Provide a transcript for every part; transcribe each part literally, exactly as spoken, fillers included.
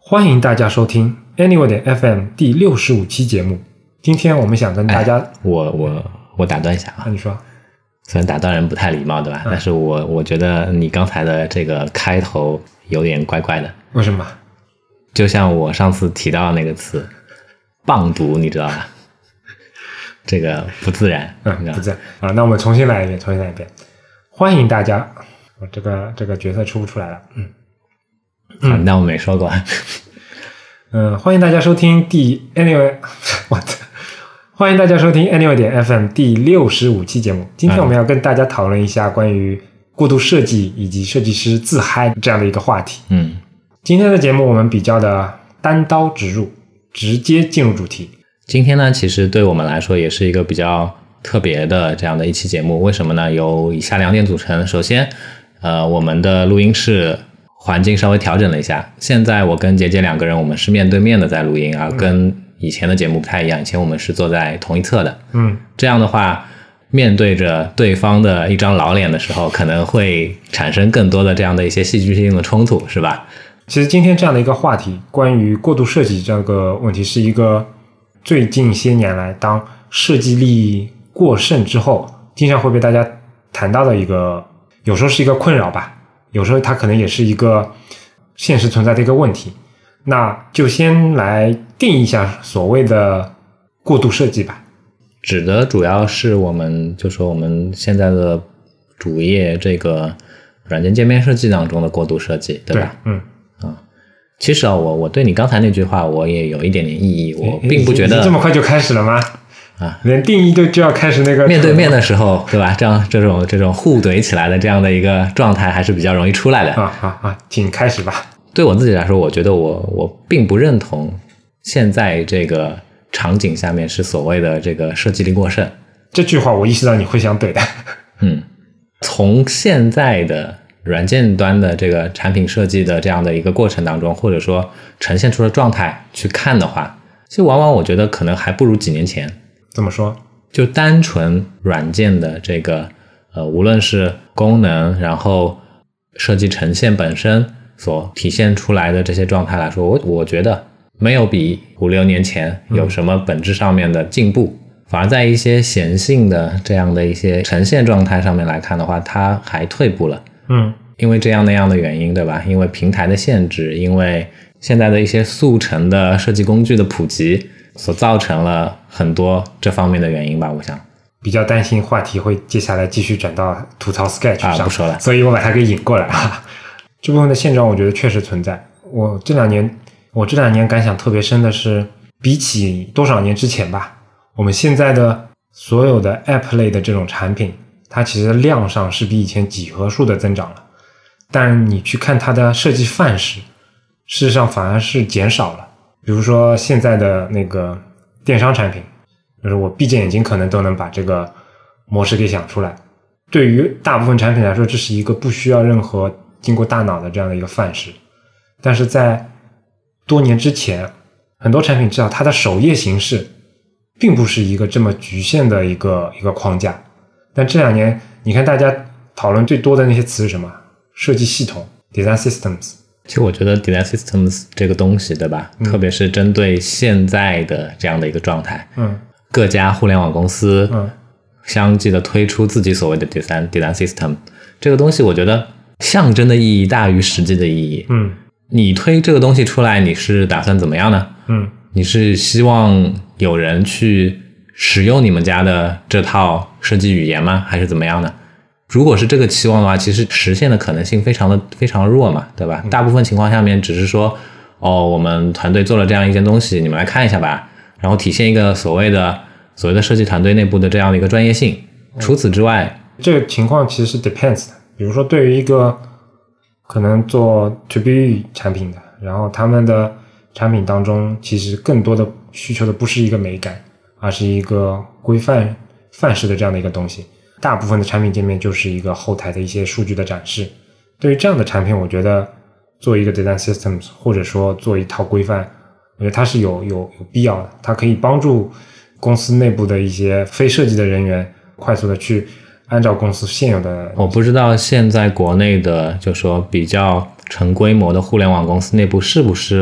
欢迎大家收听 Anyway 点 F M 第六十五期节目。今天我们想跟大家， 哎、我我我打断一下啊， 你说， 虽然打断人不太礼貌，对吧？嗯、但是我我觉得你刚才的这个开头有点怪怪的。 为什么？ 就像我上次提到的那个词“棒读”，你知道吧？这个不自然， 嗯，不自然啊。那我们重新来一遍，重新来一遍。欢迎大家，我这个这个角色出不出来了，嗯。 嗯，啊、那我没说过。 嗯，欢迎大家收听第 Anyway， 我的，欢迎大家收听 Anyway 点 F M 第六十五期节目。今天我们要跟大家讨论一下关于过度设计以及设计师自嗨这样的一个话题。 嗯， 今天的节目我们比较的单刀直入，直接进入主题。 今天呢，其实对我们来说也是一个比较特别的这样的一期节目。为什么呢？由以下两点组成。首先，呃，我们的录音室环境稍微调整了一下，现在我跟杰杰两个人我们是面对面的在录音啊， 嗯、 跟以前的节目不太一样，以前我们是坐在同一侧的。 嗯， 这样的话面对着对方的一张老脸的时候，可能会产生更多的这样的一些戏剧性的冲突，是吧？ 其实今天这样的一个话题，关于过度设计这个问题，是一个最近些年来当设计力过剩之后经常会被大家谈到的一个，有时候是一个困扰吧，有时候它可能也是一个现实存在的一个问题。那就先来定义一下所谓的过度设计吧。 指的主要是我们就说我们现在的主业这个软件界面设计当中的过度设计，对吧？ 对，嗯啊，其实啊，我我对你刚才那句话我也有一点点异议，我并不觉得这么快就开始了吗？ 啊， 连定义就就要开始那个面对面的时候，对吧？这样这种这种互怼起来的这样的一个状态还是比较容易出来的啊啊啊！请开始吧。 对我自己来说，我觉得我我并不认同现在这个场景下面是所谓的这个设计力过剩。 这句话我意识到你会想怼的。 嗯，从现在的软件端的这个产品设计的这样的一个过程当中，或者说呈现出的状态去看的话，其实往往我觉得可能还不如几年前。 怎么说？ 就单纯软件的这个呃，无论是功能，然后设计呈现本身所体现出来的这些状态来说，我我觉得没有比五六年前有什么本质上面的进步，嗯、反而在一些显性的这样的一些呈现状态上面来看的话，它还退步了。 嗯， 因为这样那样的原因，对吧？因为平台的限制，因为现在的一些速成的设计工具的普及，所造成了很多这方面的原因吧，我想。 比较担心话题会接下来继续转到吐槽 Sketch 上， 啊，不说了， 所以我把它给引过来啊。这部分的现状我觉得确实存在。我这两年我这两年感想特别深的是，比起多少年之前吧，我们现在的所有的 App 类的这种产品，它其实量上是比以前几何数的增长了，但你去看它的设计范式，事实上反而是减少了。比如说现在的那个电商产品，就是我闭着眼睛可能都能把这个模式给想出来。对于大部分产品来说，这是一个不需要任何经过大脑的这样的一个范式。但是在多年之前，很多产品知道它的首页形式并不是一个这么局限的一个一个框架。但这两年你看大家讨论最多的那些词是什么？设计系统 Design Systems。 其实我觉得 Design Systems 这个东西，对吧？嗯、特别是针对现在的这样的一个状态， 嗯， 各家互联网公司嗯相继的推出自己所谓的 Design Design System， 这个东西我觉得象征的意义大于实际的意义。 嗯， 你推这个东西出来，你是打算怎么样呢？ 嗯， 你是希望有人去使用你们家的这套设计语言吗？还是怎么样呢？如果是这个期望的话，其实实现的可能性非常的非常弱嘛，对吧？大部分情况下面只是说，哦，我们团队做了这样一件东西，你们来看一下吧，然后体现一个所谓的所谓的设计团队内部的这样的一个专业性。除此之外， 这个情况其实是 depends 的。比如说对于一个可能做 to B 产品的，然后他们的产品当中其实更多的需求的不是一个美感，而是一个规范范式的这样的一个东西。大部分的产品界面就是一个后台的一些数据的展示。对于这样的产品，我觉得做一个 design systems 或者说做一套规范，我觉得它是有有有必要的。它可以帮助公司内部的一些非设计的人员快速的去按照公司现有的。 我不知道现在国内的就说比较成规模的互联网公司内部是不是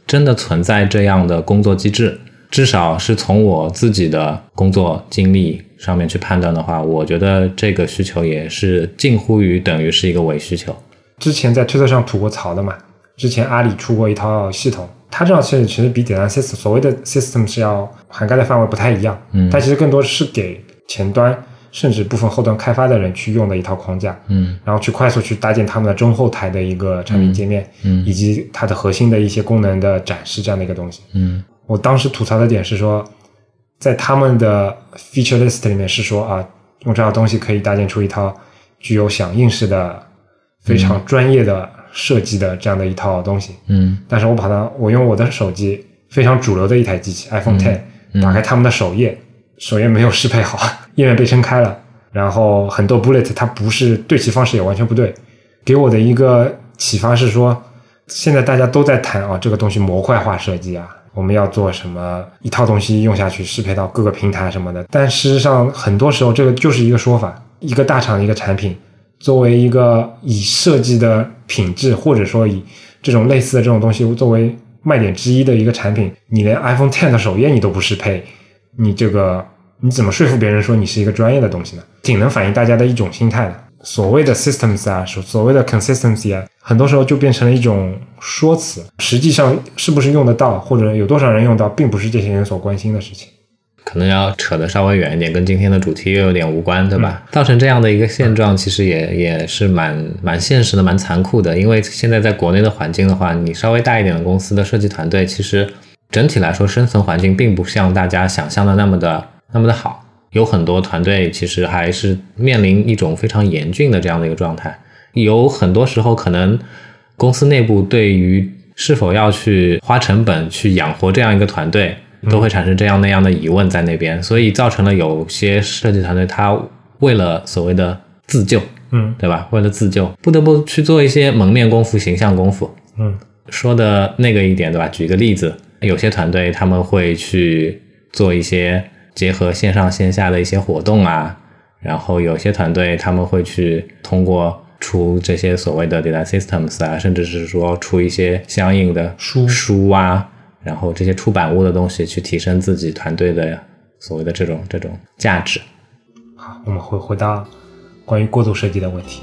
真的存在这样的工作机制。至少是从我自己的工作经历上面去判断的话，我觉得这个需求也是近乎于等于是一个伪需求。 之前在推特上吐过槽的嘛，之前阿里出过一套系统，它这套系统其实比 design system 所谓的 system 是要涵盖的范围不太一样，嗯，它其实更多是给前端甚至部分后端开发的人去用的一套框架，嗯，然后去快速去搭建他们的中后台的一个产品界面，嗯，以及它的核心的一些功能的展示这样的一个东西，嗯。我当时吐槽的点是说，在他们的 feature list 里面是说啊，用这套东西可以搭建出一套具有响应式的、非常专业的设计的这样的一套东西。嗯，但是我把它，我用我的手机非常主流的一台机器 iPhone X，嗯，打开他们的首页，首页没有适配好，页面被撑开了，然后很多 bullet 它不是对齐方式也完全不对，给我的一个启发是说，现在大家都在谈啊，这个东西模块化设计啊。我们要做什么一套东西用下去适配到各个平台什么的，但事实上很多时候这个就是一个说法，一个大厂的一个产品作为一个以设计的品质或者说以这种类似的这种东西作为卖点之一的一个产品，你连 iPhone X 的首页你都不适配，你这个你怎么说服别人说你是一个专业的东西呢？挺能反映大家的一种心态的。所谓的 systems 啊，所谓的 consistency 啊，很多时候就变成了一种说辞，实际上是不是用得到或者有多少人用到并不是这些人所关心的事情。 可能要扯得稍微远一点，跟今天的主题又有点无关，对吧？嗯，造成这样的一个现状其实也也是蛮蛮现实的，蛮残酷的。因为现在在国内的环境的话，你稍微大一点的公司的设计团队其实整体来说生存环境并不像大家想象的那么的那么的好，有很多团队其实还是面临一种非常严峻的这样的一个状态。有很多时候可能公司内部对于是否要去花成本去养活这样一个团队都会产生这样那样的疑问在那边，所以造成了有些设计团队他为了所谓的自救，嗯，对吧？为了自救不得不去做一些门面功夫、形象功夫。嗯，说的那个一点，对吧？举个例子，有些团队他们会去做一些结合线上线下的一些活动啊，然后有些团队他们会去通过出这些所谓的 design systems 啊，甚至是说出一些相应的书书啊，然后这些出版物的东西去提升自己团队的所谓的这种这种价值。 好，我们回回到关于过度设计的问题。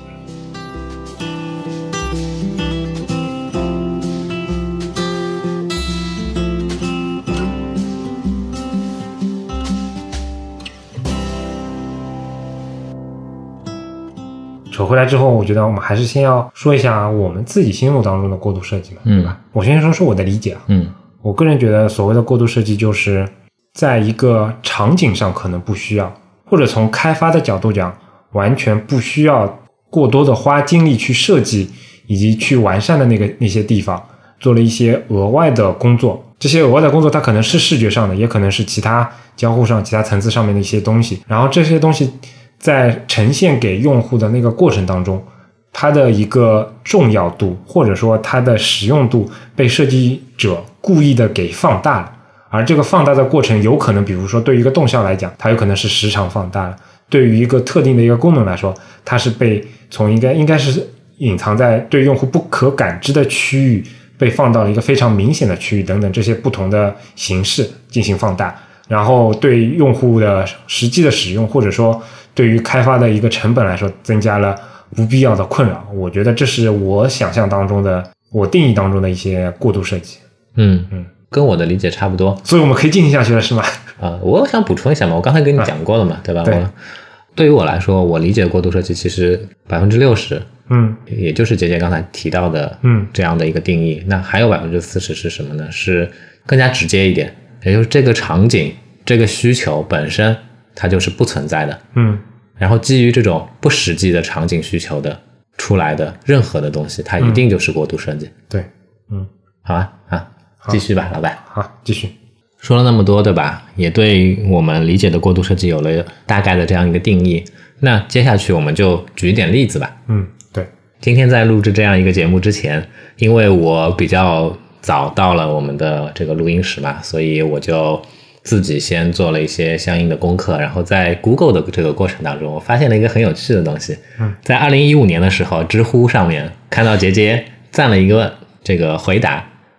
扯回来之后，我觉得我们还是先要说一下我们自己心目当中的过度设计嘛，嗯，对吧？我先说说我的理解啊，嗯，我个人觉得所谓的过度设计就是在一个场景上可能不需要，或者从开发的角度讲完全不需要过多的花精力去设计以及去完善的那个那些地方做了一些额外的工作，这些额外的工作它可能是视觉上的，也可能是其他交互上其他层次上面的一些东西，然后这些东西在呈现给用户的那个过程当中，它的一个重要度或者说它的实用度被设计者故意的给放大了，而这个放大的过程有可能比如说对于一个动效来讲它有可能是时长放大了，对于一个特定的一个功能来说它是被从应该应该是隐藏在对用户不可感知的区域被放到了一个非常明显的区域等等这些不同的形式进行放大，然后对用户的实际的使用或者说对于开发的一个成本来说增加了不必要的困扰，我觉得这是我想象当中的我定义当中的一些过度设计。 嗯嗯，跟我的理解差不多， 所以我们可以进行下去了是吗？ 啊、呃，我想补充一下嘛，我刚才跟你讲过了嘛，啊、对吧？ 对， 我对于我来说，我理解过度设计其实百分之六十，嗯，也就是杰杰刚才提到的，嗯，这样的一个定义。那还有百分之四十是什么呢？是更加直接一点，也就是这个场景、这个需求本身它就是不存在的，嗯。然后基于这种不实际的场景需求的出来的任何的东西，它一定就是过度设计。 嗯、对，嗯， 好吧，啊，继续吧，老白。 好，继续。 说了那么多，对吧？也对我们理解的过度设计有了大概的这样一个定义。那接下去我们就举一点例子吧。 嗯，对。 今天在录制这样一个节目之前，因为我比较早到了我们的这个录音室嘛，所以我就自己先做了一些相应的功课，然后在 Google 的这个过程当中，我发现了一个很有趣的东西。嗯，在二零一五年的时候，知乎上面看到杰杰赞了一个这个回答，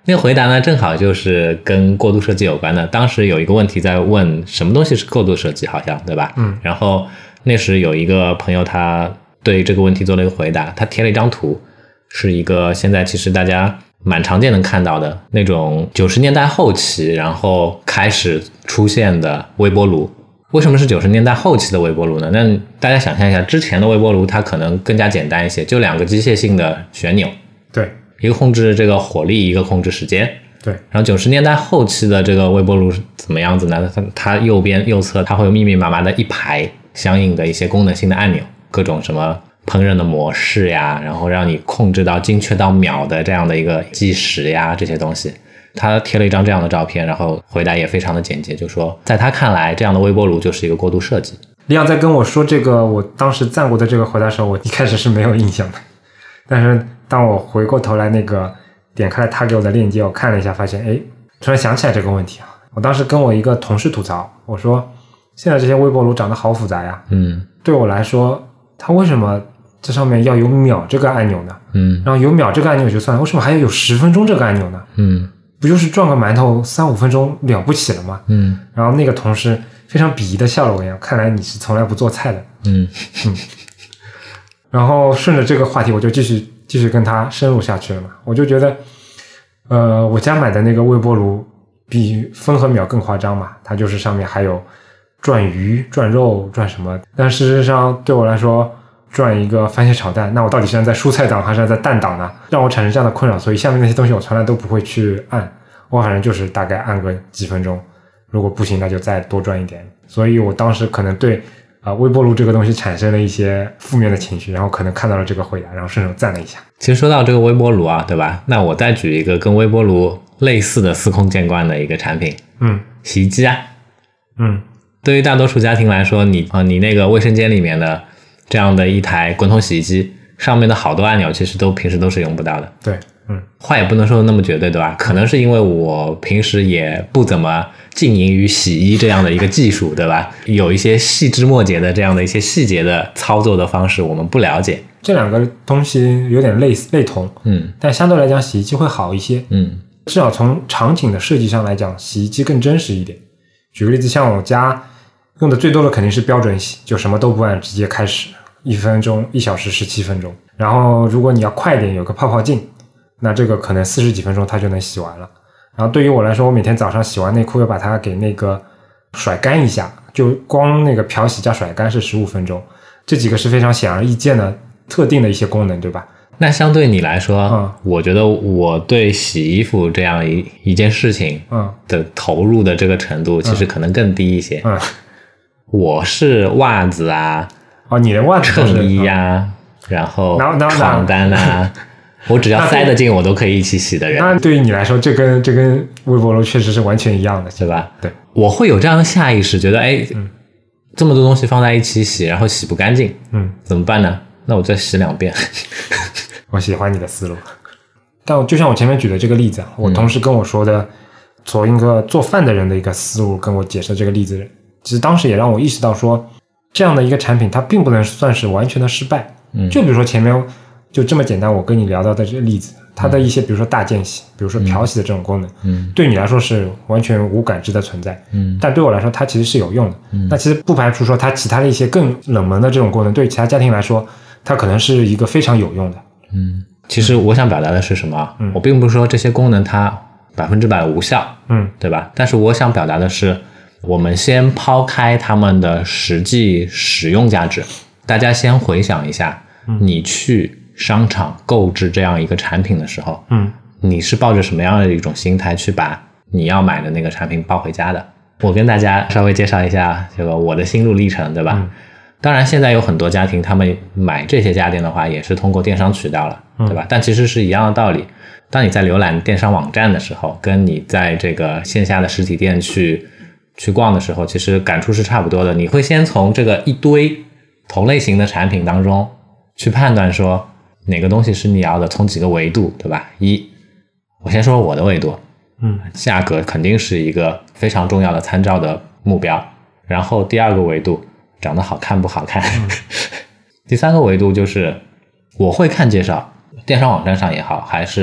那个回答呢，正好就是跟过度设计有关的。当时有一个问题在问什么东西是过度设计，好像对吧？ 嗯。 然后那时有一个朋友，他对这个问题做了一个回答，他贴了一张图，是一个现在其实大家蛮常见能看到的那种九十年代后期，然后开始出现的微波炉。为什么是九十年代后期的微波炉呢？那大家想象一下，之前的微波炉它可能更加简单一些，就两个机械性的旋钮。 对。 一个控制这个火力，一个控制时间。 对， 然后九十年代后期的这个微波炉是怎么样子呢？它它右边右侧它会有密密麻麻的一排相应的一些功能性的按钮，各种什么烹饪的模式呀，然后让你控制到精确到秒的这样的一个计时呀，这些东西。他贴了一张这样的照片，然后回答也非常的简洁，就说在他看来这样的微波炉就是一个过度设计。 李阳在跟我说这个我当时赞过的这个回答的时候，我一开始是没有印象的，但是当我回过头来那个点开了他给我的链接，我看了一下发现，诶，突然想起来这个问题啊。我当时跟我一个同事吐槽，我说现在这些微波炉长得好复杂呀， 嗯， 对我来说它为什么这上面要有秒这个按钮呢？ 嗯， 然后有秒这个按钮就算了，为什么还要有十分钟这个按钮呢？ 嗯， 不就是转个馒头三五分钟了不起了吗？ 嗯， 然后那个同事非常鄙夷的笑了我一样，看来你是从来不做菜的。 嗯嗯，然后顺着这个话题我就继续继续跟他深入下去了嘛。我就觉得呃，我家买的那个微波炉比分和秒更夸张嘛，它就是上面还有转鱼转肉转什么，但事实上对我来说转一个番茄炒蛋，那我到底是站在蔬菜档还是站在蛋档呢？让我产生这样的困扰，所以下面那些东西我从来都不会去按，我反正就是大概按个几分钟，如果不行那就再多转一点。所以我当时可能对啊、呃、微波炉这个东西产生了一些负面的情绪，然后可能看到了这个回答，然后顺手赞了一下。 其实说到这个微波炉啊，对吧？那我再举一个跟微波炉类似的司空见惯的一个产品， 嗯， 洗衣机啊。 嗯， 对于大多数家庭来说，你啊、呃，你那个卫生间里面的这样的一台滚筒洗衣机，上面的好多按钮其实都平时都是用不到的。 对，嗯， 话也不能说那么绝对，对吧？可能是因为我平时也不怎么浸淫于洗衣这样的一个技术，对吧？有一些细枝末节的这样的一些细节的操作的方式我们不了解。 这两个东西有点类似类同， 嗯， 但相对来讲洗衣机会好一些， 嗯， 至少从场景的设计上来讲，洗衣机更真实一点。举个例子，像我家用的最多的肯定是标准洗，就什么都不按直接开始，一分钟一小时十七分钟。然后如果你要快点有个泡泡镜，那这个可能四十几分钟它就能洗完了。然后对于我来说，我每天早上洗完内裤要把它给那个甩干一下，就光那个漂洗加甩干是十五分钟。这几个是非常显而易见的特定的一些功能，对吧？ 那相对你来说， 嗯， 我觉得我对洗衣服这样一一件事情的投入的这个程度其实可能更低一些。 嗯， 我是袜子啊， 哦，你的袜子衬衣啊，嗯，然后床单啊，我只要塞得进我都可以一起洗的人。 那对于你来说，这跟这跟微波炉确实是完全一样的， 对吧？ 对， 我会有这样的下意识，觉得哎，嗯，这么多东西放在一起洗，然后洗不干净， 嗯， 怎么办呢？那我再洗两遍。 我喜欢你的思路，但就像我前面举的这个例子，我同事跟我说的，从一个做饭的人的一个思路跟我解释这个例子，其实当时也让我意识到说，这样的一个产品它并不能算是完全的失败。 嗯， 就比如说前面就这么简单，我跟你聊到的这个例子，它的一些比如说大间洗，比如说漂洗的这种功能， 嗯， 对你来说是完全无感知的存在， 嗯， 但对我来说它其实是有用的。 嗯， 那其实不排除说它其他的一些更冷门的这种功能，对其他家庭来说，它可能是一个非常有用的。 嗯，其实我想表达的是什么？ 嗯， 我并不是说这些功能它百分之百无效， 嗯， 对吧？但是我想表达的是，我们先抛开它们的实际使用价值，大家先回想一下， 嗯， 你去商场购置这样一个产品的时候， 嗯， 你是抱着什么样的一种心态去把你要买的那个产品抱回家的？我跟大家稍微介绍一下这个我的心路历程，对吧？ 嗯， 当然现在有很多家庭他们买这些家电的话也是通过电商渠道了，对吧？嗯，但其实是一样的道理，当你在浏览电商网站的时候，跟你在这个线下的实体店去去逛的时候，其实感触是差不多的。你会先从这个一堆同类型的产品当中去判断说哪个东西是你要的，从几个维度，对吧？一，我先说我的维度， 嗯，价格肯定是一个非常重要的参照的目标。然后第二个维度，长得好看不好看。嗯，第三个维度就是我会看介绍，电商网站上也好，还是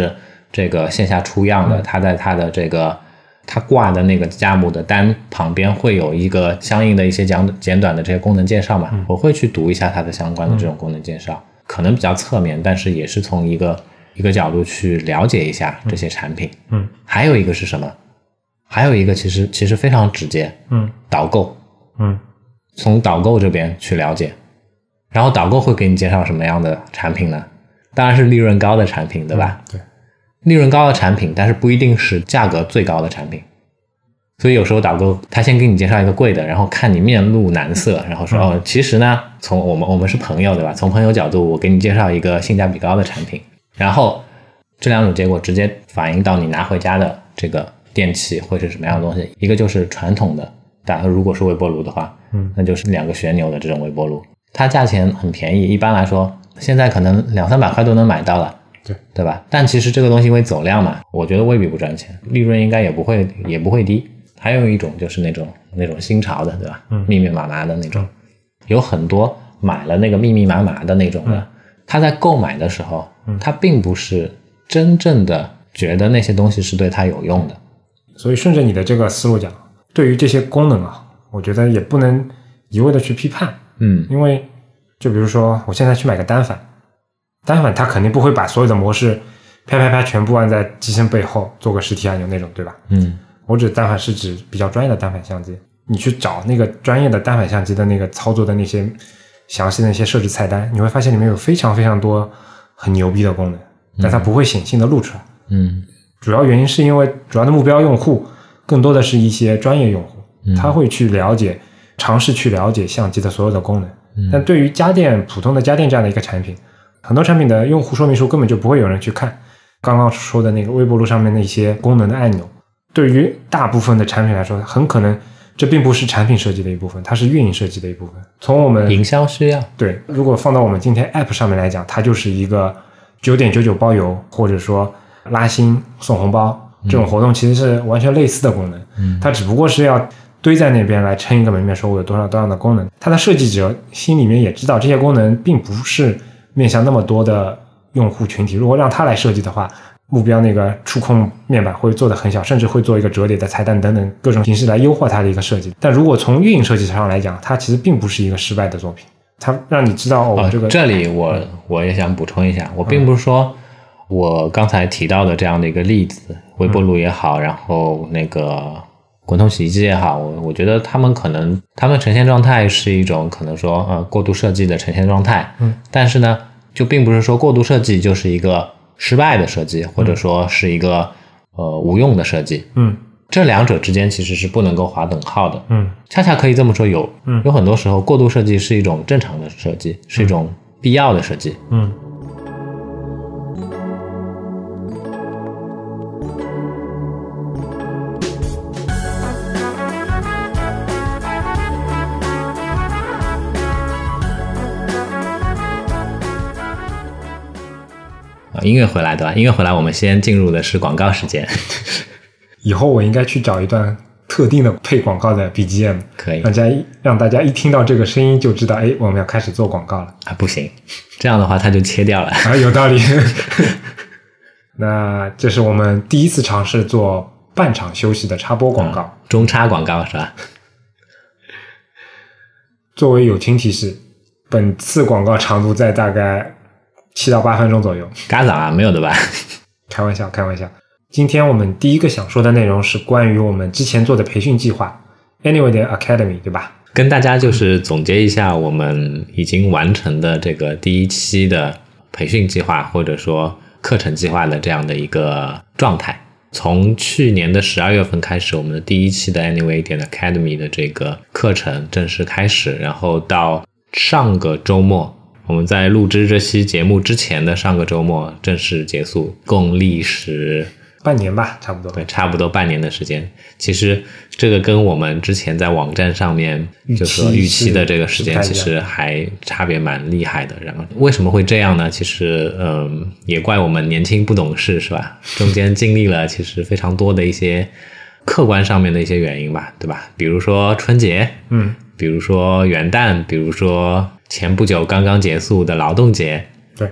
这个线下出样的， 嗯、 它在它的这个它挂的那个价目的单旁边会有一个相应的一些简简短的这些功能介绍嘛、嗯、我会去读一下它的相关的这种功能介绍、嗯、可能比较侧面，但是也是从一个一个角度去了解一下这些产品。 嗯， 还有一个是什么？还有一个其实其实非常直接， 嗯， 导购， 嗯， 从导购这边去了解，然后导购会给你介绍什么样的产品呢？当然是利润高的产品，对吧？ 嗯、对， 利润高的产品，但是不一定是价格最高的产品。所以有时候导购他先给你介绍一个贵的，然后看你面露难色，然后说、嗯、哦，其实呢，从我们我们是朋友，对吧？从朋友角度，我给你介绍一个性价比高的产品，然后这两种结果直接反映到你拿回家的这个电器会是什么样的东西？一个就是传统的，但如果是微波炉的话， 嗯， 那就是两个旋钮的这种微波炉，它价钱很便宜，一般来说现在可能两三百块都能买到了， 对对吧？但其实这个东西因为走量嘛，我觉得未必不赚钱，利润应该也不会也不会低。还有一种就是那种那种新潮的，对吧？ 嗯， 密密麻麻的那种，有很多买了那个密密麻麻的那种的，嗯、他在购买的时候，嗯、他并不是真正的觉得那些东西是对他有用的。 所以顺着你的这个思路讲，对于这些功能啊，我觉得也不能一味的去批判， 嗯， 因为就比如说我现在去买个单反，单反它肯定不会把所有的模式啪啪啪全部按在机身背后做个实体按钮那种，对吧？ 嗯， 我指单反是指比较专业的单反相机，你去找那个专业的单反相机的那个操作的那些详细的那些设置菜单，你会发现里面有非常非常多很牛逼的功能，但它不会显性的露出来。 嗯， 主要原因是因为主要的目标用户更多的是一些专业用户， 嗯、 他会去了解尝试去了解相机的所有的功能。 嗯、 但对于家电普通的家电这样的一个产品，很多产品的用户说明书根本就不会有人去看刚刚说的那个微波炉上面那些功能的按钮，对于大部分的产品来说，很可能这并不是产品设计的一部分，它是运营设计的一部分。从我们营销需要， 对，如果放到我们今天 App 上面来讲，它就是一个九点九九包邮，或者说拉新送红包这种活动，其实是完全类似的功能。 嗯， 它只不过是要堆在那边来撑一个门面，说我有多少多样的功能。它的设计者心里面也知道这些功能并不是面向那么多的用户群体，如果让他来设计的话，目标那个触控面板会做得很小，甚至会做一个折叠的菜单等等各种形式来优化它的一个设计。但如果从运营设计上来讲，它其实并不是一个失败的作品，它让你知道哦，这个、 哦、这里我我也想补充一下，我并不是说我刚才提到的这样的一个例子，微波炉也好，然后那个滚筒洗衣机也好，我我觉得他们可能他们呈现状态是一种可能说呃过度设计的呈现状态， 嗯， 但是呢，就并不是说过度设计就是一个失败的设计，或者说是一个呃无用的设计， 嗯， 这两者之间其实是不能够划等号的， 嗯， 恰恰可以这么说，有， 嗯， 有很多时候过度设计是一种正常的设计，是一种必要的设计， 嗯。 音乐回来对吧？音乐回来，我们先进入的是广告时间。 以后我应该去找一段特定的配广告的 B G M， 可以让大家让大家一听到这个声音就知道，哎，我们要开始做广告了。 啊，不行，这样的话它就切掉了。 啊，有道理。那这是我们第一次尝试做半场休息的插播广告， 嗯、中插广告是吧？ 作为友情提示，本次广告长度在大概七到八分钟左右。 嘎掌啊，没有的吧？ 开玩笑，开玩笑。今天我们第一个想说的内容是关于我们之前做的培训计划 Anyway 的 Academy， 对吧？ 跟大家就是总结一下我们已经完成的这个第一期的培训计划或者说课程计划的这样的一个状态。从去年的十二月份开始，我们的第一期的 Anyway 点 Academy 的这个课程正式开始，然后到上个周末，我们在录制这期节目之前的上个周末正式结束，共历时半年吧，差不多。 对，差不多半年的时间。其实这个跟我们之前在网站上面就说预期的这个时间其实还差别蛮厉害的。然后为什么会这样呢？其实嗯，也怪我们年轻不懂事是吧？中间经历了其实非常多的一些客观上面的一些原因吧，对吧？比如说春节， 嗯， 比如说元旦，比如说前不久刚刚结束的劳动节。 对，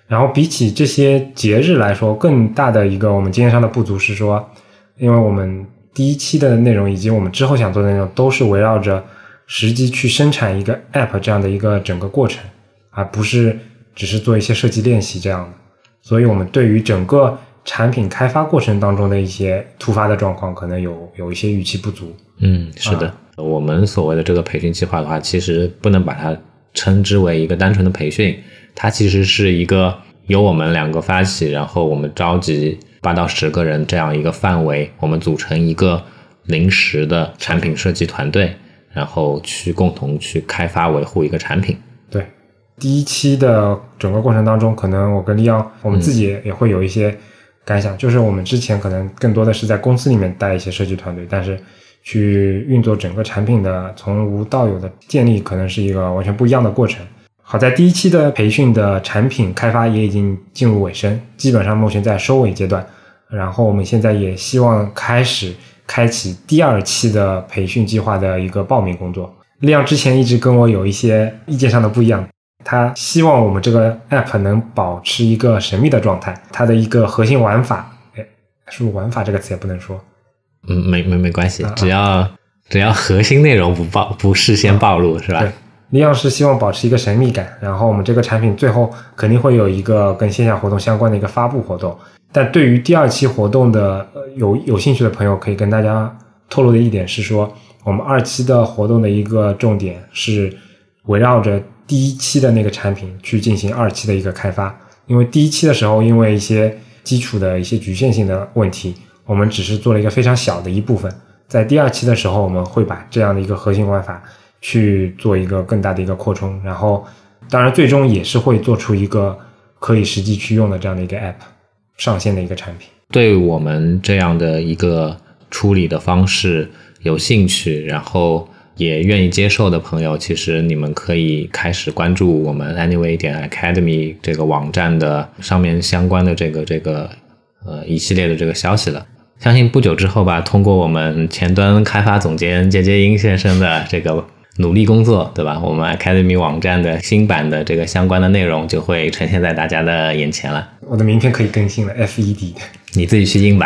然后比起这些节日来说，更大的一个我们经验上的不足是说，因为我们第一期的内容以及我们之后想做的内容都是围绕着实际去生产一个 app 这样的一个整个过程，而不是只是做一些设计练习这样的。所以我们对于整个产品开发过程当中的一些突发的状况可能有有一些预期不足。 嗯，是的、啊、我们所谓的这个培训计划的话，其实不能把它称之为一个单纯的培训，它其实是一个由我们两个发起，然后我们召集八到十个人这样一个范围，我们组成一个临时的产品设计团队，然后去共同去开发维护一个产品。 对，第一期的整个过程当中，可能我跟利昂我们自己也会有一些感想、嗯、就是我们之前可能更多的是在公司里面带一些设计团队，但是去运作整个产品的从无到有的建立可能是一个完全不一样的过程。好在第一期的培训的产品开发也已经进入尾声，基本上目前在收尾阶段，然后我们现在也希望开始开启第二期的培训计划的一个报名工作。利昂之前一直跟我有一些意见上的不一样，他希望我们这个 app 能保持一个神秘的状态，它的一个核心玩法，诶，是不是玩法这个词也不能说？ 嗯，没没没关系，啊、只要只要核心内容不暴不事先暴露、啊、是吧？ 对，利昂是希望保持一个神秘感，然后我们这个产品最后肯定会有一个跟线下活动相关的一个发布活动。但对于第二期活动的有有兴趣的朋友，可以跟大家透露的一点是说，我们二期的活动的一个重点是围绕着第一期的那个产品去进行二期的一个开发。因为第一期的时候因为一些基础的一些局限性的问题，我们只是做了一个非常小的一部分，在第二期的时候我们会把这样的一个核心玩法去做一个更大的一个扩充，然后当然最终也是会做出一个可以实际去用的这样的一个 app 上线的一个产品。 对我们这样的一个处理的方式有兴趣，然后也愿意接受的朋友，其实你们可以开始关注我们 anyway 点 academy 这个网站的上面相关的这个这个呃一系列的这个消息了。相信不久之后吧，通过我们前端开发总监杰杰英先生的这个努力工作，对吧？我们 Academy 网站的新版的这个相关的内容就会呈现在大家的眼前了。 我的名片可以更新了 F E D， 你自己去印吧。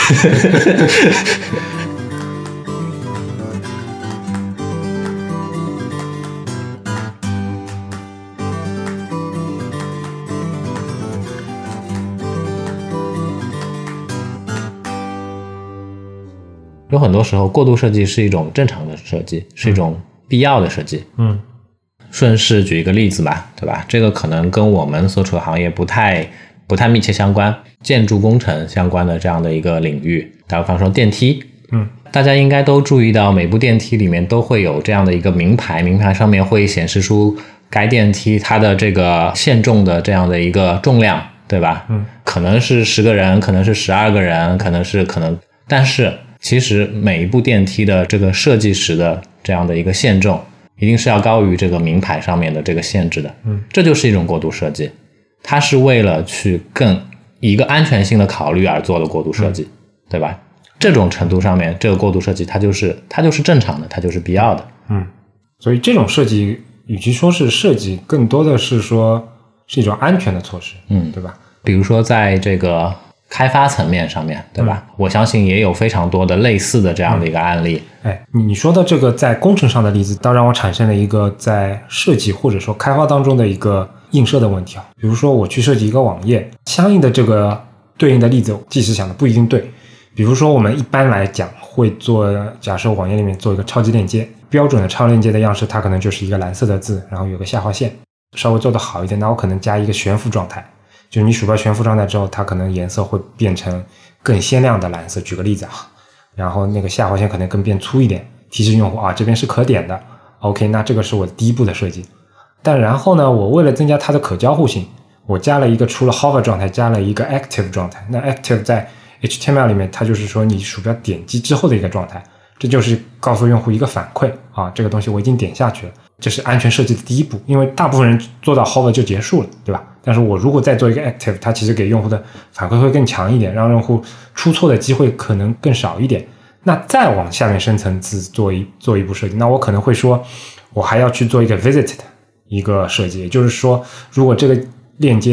有很多时候过度设计是一种正常的设计，是一种必要的设计。 嗯， 顺势举一个例子吧，对吧？这个可能跟我们所处的行业不太不太密切相关，建筑工程相关的这样的一个领域，打比方说电梯。 嗯， 大家应该都注意到每部电梯里面都会有这样的一个名牌，名牌上面会显示出该电梯它的这个限重的这样的一个重量，对吧？ 嗯， 可能是十个人，可能是十二个人，可能是可能，但是其实每一部电梯的这个设计时的这样的一个限重一定是要高于这个名牌上面的这个限制的。 嗯， 这就是一种过度设计，它是为了去更一个安全性的考虑而做的过度设计、嗯、对吧？这种程度上面这个过度设计它就是它就是正常的，它就是必要的。 嗯，所以这种设计与其说是设计，更多的是说是一种安全的措施。 嗯， 对吧？ 比如说在这个开发层面上面，对吧、嗯、我相信也有非常多的类似的这样的一个案例。 嗯、哎，你说的这个在工程上的例子倒让我产生了一个在设计或者说开发当中的一个映射的问题啊。比如说我去设计一个网页，相应的这个对应的例子即使想的不一定对。比如说我们一般来讲会做，假设网页里面做一个超级链接，标准的超链接的样式它可能就是一个蓝色的字，然后有个下划线。稍微做得好一点，那我可能加一个悬浮状态，就是你鼠标悬浮状态之后，它可能颜色会变成更鲜亮的蓝色，举个例子啊，然后那个下划线可能更变粗一点，提示用户啊这边是可点的。 OK， 那这个是我第一步的设计。但然后呢，我为了增加它的可交互性，我加了一个除了 hover 状态加了一个 active 状态。那 active 在 H T M L 里面它就是说你鼠标点击之后的一个状态，这就是告诉用户一个反馈啊，这个东西我已经点下去了，这是安全设计的第一步。因为大部分人做到 hover 就结束了，对吧？但是我如果再做一个 active， 它其实给用户的反馈会更强一点，让用户出错的机会可能更少一点。那再往下面深层次做一做一步设计，那我可能会说我还要去做一个 visit 的一个设计，也就是说如果这个链接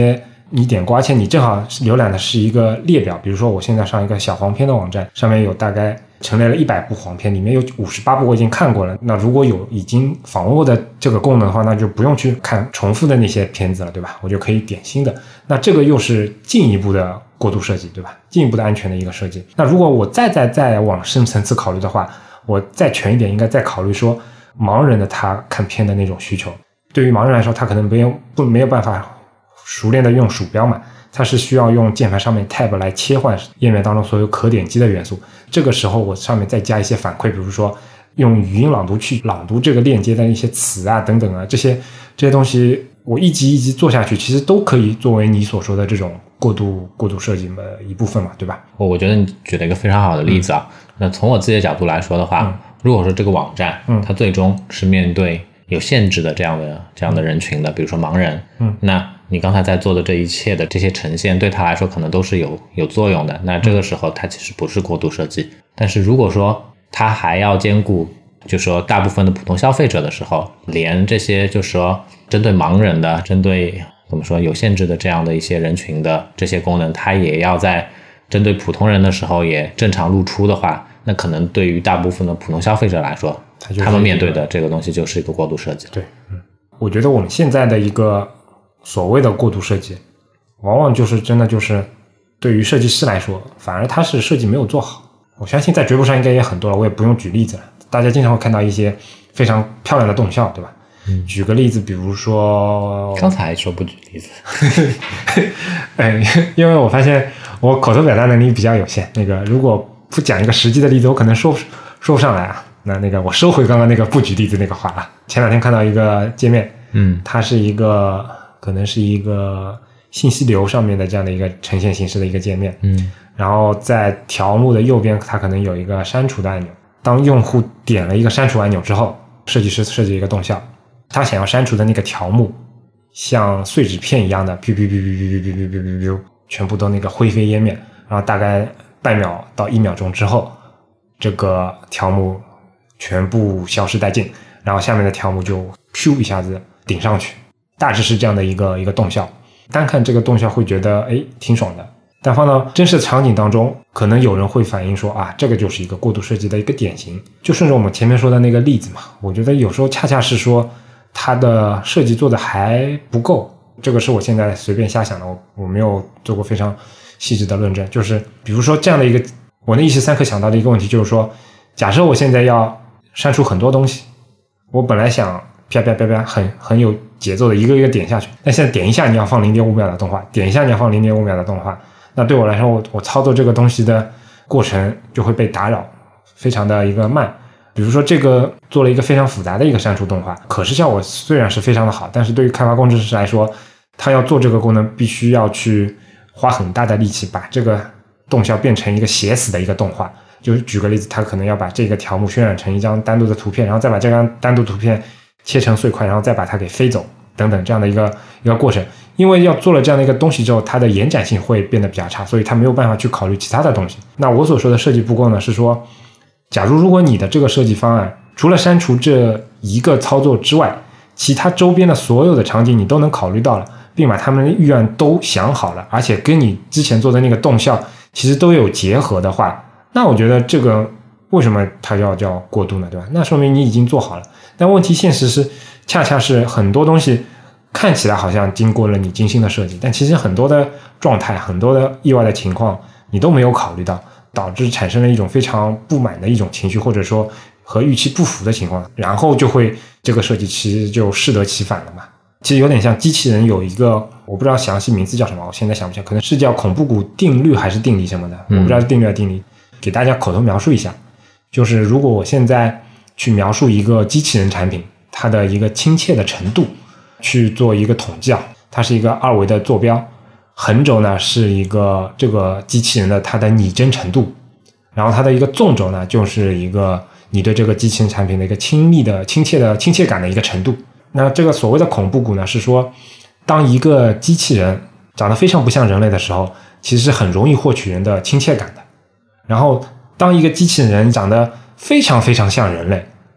你点过，而且你正好浏览的是一个列表，比如说我现在上一个小黄片的网站，上面有大概陈列了一百部黄片，里面有五十八部我已经看过了。那如果有已经访问过的这个功能的话，那就不用去看重复的那些片子了，对吧？我就可以点新的。那这个又是进一步的过度设计，对吧？进一步的安全的一个设计。那如果我再再再往深层次考虑的话，我再全一点，应该再考虑说盲人的他看片的那种需求。对于盲人来说，他可能没有不没有办法熟练的用鼠标嘛，它是需要用键盘上面 tab 来切换页面当中所有可点击的元素。这个时候我上面再加一些反馈，比如说用语音朗读去朗读这个链接的一些词啊等等啊，这些这些东西我一级一级做下去，其实都可以作为你所说的这种过度过度设计的一部分嘛，对吧？ 我我觉得你举了一个非常好的例子啊。嗯、那从我自己的角度来说的话，嗯、如果说这个网站、嗯、它最终是面对有限制的这样的这样的人群的，比如说盲人，嗯，那你刚才在做的这一切的这些呈现，对他来说可能都是有有作用的。那这个时候它其实不是过度设计，但是如果说它还要兼顾，就说大部分的普通消费者的时候，连这些就说针对盲人的、针对怎么说有限制的这样的一些人群的这些功能，它也要在针对普通人的时候也正常露出的话，那可能对于大部分的普通消费者来说，他们面对的这个东西就是一个过度设计。 对，嗯，我觉得我们现在的一个所谓的过度设计，往往就是真的就是对于设计师来说，反而他是设计没有做好。我相信在追捕上应该也很多了，我也不用举例子了。大家经常会看到一些非常漂亮的动效，对吧？嗯，举个例子，比如说刚才说不举例子， 哎，因为我发现我口头表达能力比较有限，那个如果不讲一个实际的例子，我可能说说不上来啊。那那个我收回刚刚那个不举例子那个话了。前两天看到一个界面，嗯，它是一个可能是一个信息流上面的这样的一个呈现形式的一个界面，嗯，然后在条目的右边，它可能有一个删除的按钮。当用户点了一个删除按钮之后，设计师设计一个动效，他想要删除的那个条目，像碎纸片一样的，哔哔哔哔哔哔哔哔哔哔，全部都那个灰飞烟灭，然后大概半秒到一秒钟之后，这个条目全部消失殆尽，然后下面的条目就咻一下子顶上去，大致是这样的一个一个动效。单看这个动效会觉得诶挺爽的，但放到真实的场景当中，可能有人会反映说啊，这个就是一个过度设计的一个典型。就顺着我们前面说的那个例子嘛，我觉得有时候恰恰是说它的设计做的还不够。这个是我现在随便瞎想的，我我没有做过非常细致的论证。就是比如说这样的一个，我的一时三刻想到的一个问题就是说，假设我现在要删除很多东西，我本来想啪啪啪啪很很有节奏的一个一个点下去，但现在点一下你要放 零点五 秒的动画，点一下你要放 零点五 秒的动画，那对我来说我我操作这个东西的过程就会被打扰，非常的一个慢。比如说这个做了一个非常复杂的一个删除动画，可视效果虽然是非常的好，但是对于开发工程师来说，他要做这个功能必须要去花很大的力气把这个动效变成一个写死的一个动画。就是举个例子，他可能要把这个条目渲染成一张单独的图片，然后再把这张单独图片切成碎块，然后再把它给飞走等等这样的一个一个过程。因为要做了这样的一个东西之后，它的延展性会变得比较差，所以它没有办法去考虑其他的东西。那我所说的设计不够呢，是说假如如果你的这个设计方案除了删除这一个操作之外，其他周边的所有的场景你都能考虑到了，并把他们的预案都想好了，而且跟你之前做的那个动效其实都有结合的话，那我觉得这个为什么它要叫过度呢，对吧？那说明你已经做好了。但问题现实是恰恰是很多东西看起来好像经过了你精心的设计，但其实很多的状态，很多的意外的情况你都没有考虑到，导致产生了一种非常不满的一种情绪，或者说和预期不符的情况，然后就会这个设计其实就适得其反了嘛。其实有点像机器人有一个我不知道详细名字叫什么，我现在想不起来，可能是叫恐怖谷定律还是定理什么的，我不知道是定律还是定理，给大家口头描述一下。就是如果我现在去描述一个机器人产品它的一个亲切的程度，去做一个统计啊，它是一个二维的坐标，横轴呢是一个这个机器人的它的拟真程度，然后它的一个纵轴呢就是一个你对这个机器人产品的一个亲密的亲切的亲切感的一个程度。那这个所谓的恐怖谷呢，是说当一个机器人长得非常不像人类的时候，其实是很容易获取人的亲切感的。然后当一个机器人长得非常非常像人类，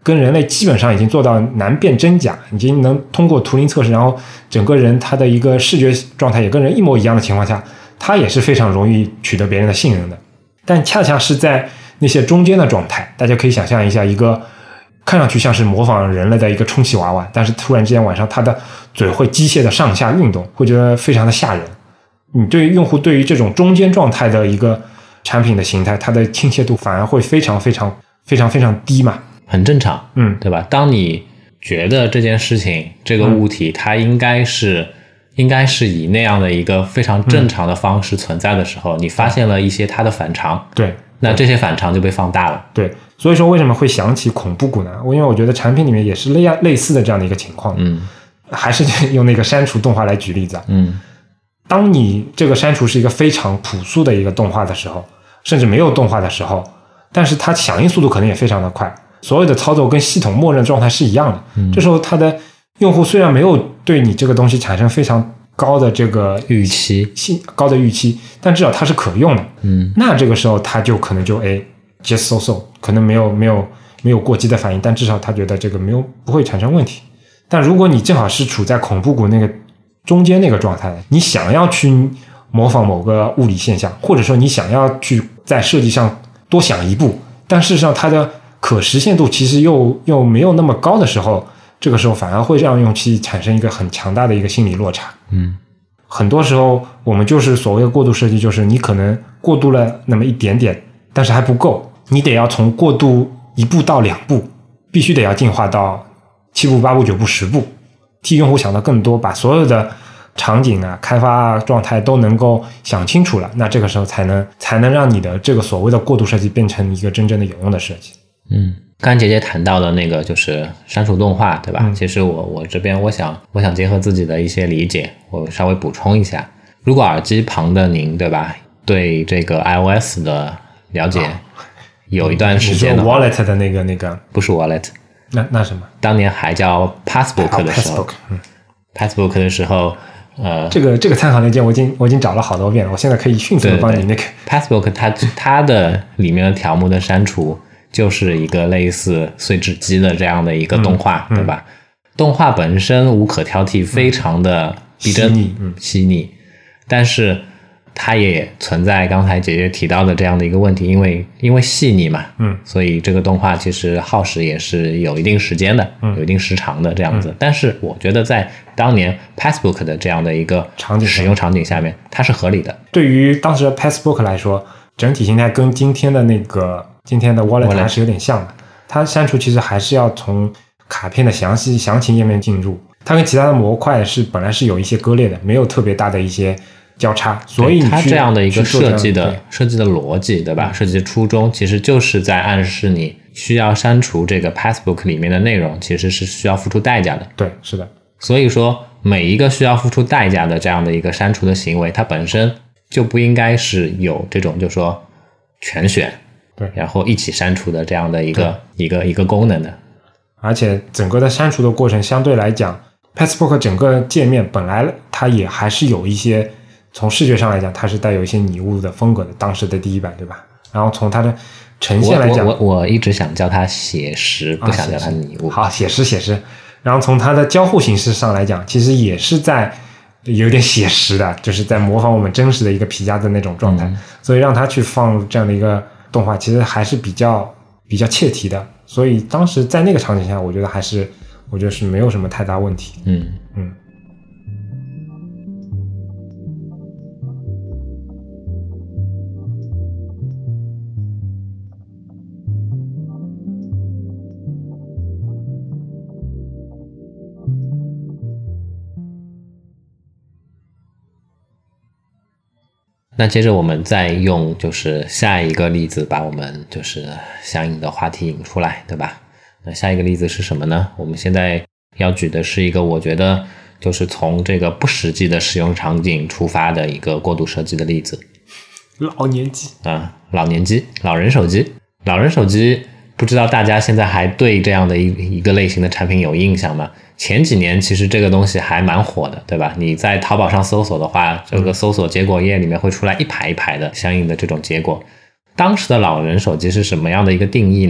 跟人类基本上已经做到难辨真假，已经能通过图灵测试，然后整个人他的一个视觉状态也跟人一模一样的情况下，他也是非常容易取得别人的信任的。但恰恰是在那些中间的状态，大家可以想象一下，一个看上去像是模仿人类的一个充气娃娃，但是突然之间晚上他的嘴会机械的上下运动，会觉得非常的吓人。你对于用户对于这种中间状态的一个产品的形态，它的亲切度反而会非常非常非常非常低嘛。 很正常， 嗯， 对吧？当你觉得这件事情这个物体它应该是、嗯、应该是以那样的一个非常正常的方式存在的时候、嗯、你发现了一些它的反常， 对， 那这些反常就被放大了。 对，所以说为什么会想起恐怖谷呢？因为我觉得产品里面也是类类似的这样的一个情况。 嗯， 还是用那个删除动画来举例子啊。 嗯， 当你这个删除是一个非常朴素的一个动画的时候，甚至没有动画的时候，但是它响应速度可能也非常的快，所有的操作跟系统默认状态是一样的、嗯、这时候它的用户虽然没有对你这个东西产生非常高的这个预期高的预期，但至少它是可用的。 嗯， 那这个时候他就可能就哎 just so so 可能没有没有没有过激的反应，但至少他觉得这个没有不会产生问题。但如果你正好是处在恐怖谷那个中间那个状态，你想要去模仿某个物理现象，或者说你想要去在设计上多想一步，但事实上它的可实现度其实又又没有那么高的时候，这个时候反而会让用户产生一个很强大的一个心理落差。 嗯， 很多时候我们就是所谓的过度设计，就是你可能过渡了那么一点点，但是还不够，你得要从过渡一步到两步，必须得要进化到七步八步九步十步，替用户想到更多，把所有的场景啊开发啊状态都能够想清楚了，那这个时候才能才能让你的这个所谓的过度设计变成一个真正的有用的设计。 嗯，刚才姐姐谈到的那个就是删除动画，对吧？嗯、其实我我这边我想我想结合自己的一些理解，我稍微补充一下。如果耳机旁的您，对吧，对这个 iOS 的了解、啊、有一段时间的话， 你说 Wallet 的那个那个不是 Wallet， 那那什么？ 当年还叫 Passbook 的时候、 哦 Passbook, 嗯、 Passbook 的时候，呃， 这个这个参考链接我已经我已经找了好多遍了，我现在可以迅速的帮你那个 Passbook 它它的里面的条目的删除。就是一个类似碎纸机的这样的一个动画、嗯、对吧、嗯、动画本身无可挑剔，非常的逼真、 嗯、细腻、嗯、 细腻，但是它也存在刚才姐姐提到的这样的一个问题，因为因为细腻嘛， 嗯， 所以这个动画其实耗时也是有一定时间的、嗯、有一定时长的这样子、嗯、但是我觉得在当年 Passbook 的这样的一个场景使用场景下面它是合理的。 对于当时的 Passbook 来说，整体形态跟今天的那个今天的 Wallet 还是有点像的，它删除其实还是要从卡片的详细详情页面进入，它跟其他的模块是本来是有一些割裂的，没有特别大的一些交叉，所以你它这样的一个设计的设计的逻辑，对吧？设计的初衷其实就是在暗示你需要删除这个 Passbook 里面的内容，其实是需要付出代价的。 对，是的。 所以说每一个需要付出代价的这样的一个删除的行为，它本身就不应该是有这种就是说全选。 对， 然后一起删除的这样的一个一个一个功能的， 而且整个的删除的过程相对来讲 Passbook 整个界面本来它也还是有一些，从视觉上来讲它是带有一些拟物的风格的，当时的第一版对吧？然后从它的呈现来讲， 我我我一直想叫它写实，不想叫它拟物、 啊、好，写实写实。然后从它的交互形式上来讲，其实也是在有点写实的，就是在模仿我们真实的一个皮夹的那种状态、嗯、所以让它去放这样的一个动画其实还是比较比较切题的，所以当时在那个场景下我觉得还是我觉得是没有什么太大问题。 嗯嗯。 那接着我们再用就是下一个例子把我们就是相应的话题引出来，对吧？那下一个例子是什么呢？我们现在要举的是一个我觉得就是从这个不实际的使用场景出发的一个过度设计的例子。 老年机啊，老年机，老人手机。老人手机不知道大家现在还对这样的一一个类型的产品有印象吗？前几年其实这个东西还蛮火的，对吧？你在淘宝上搜索的话，这个搜索结果页里面会出来一排一排的相应的这种结果。当时的老人手机是什么样的一个定义呢？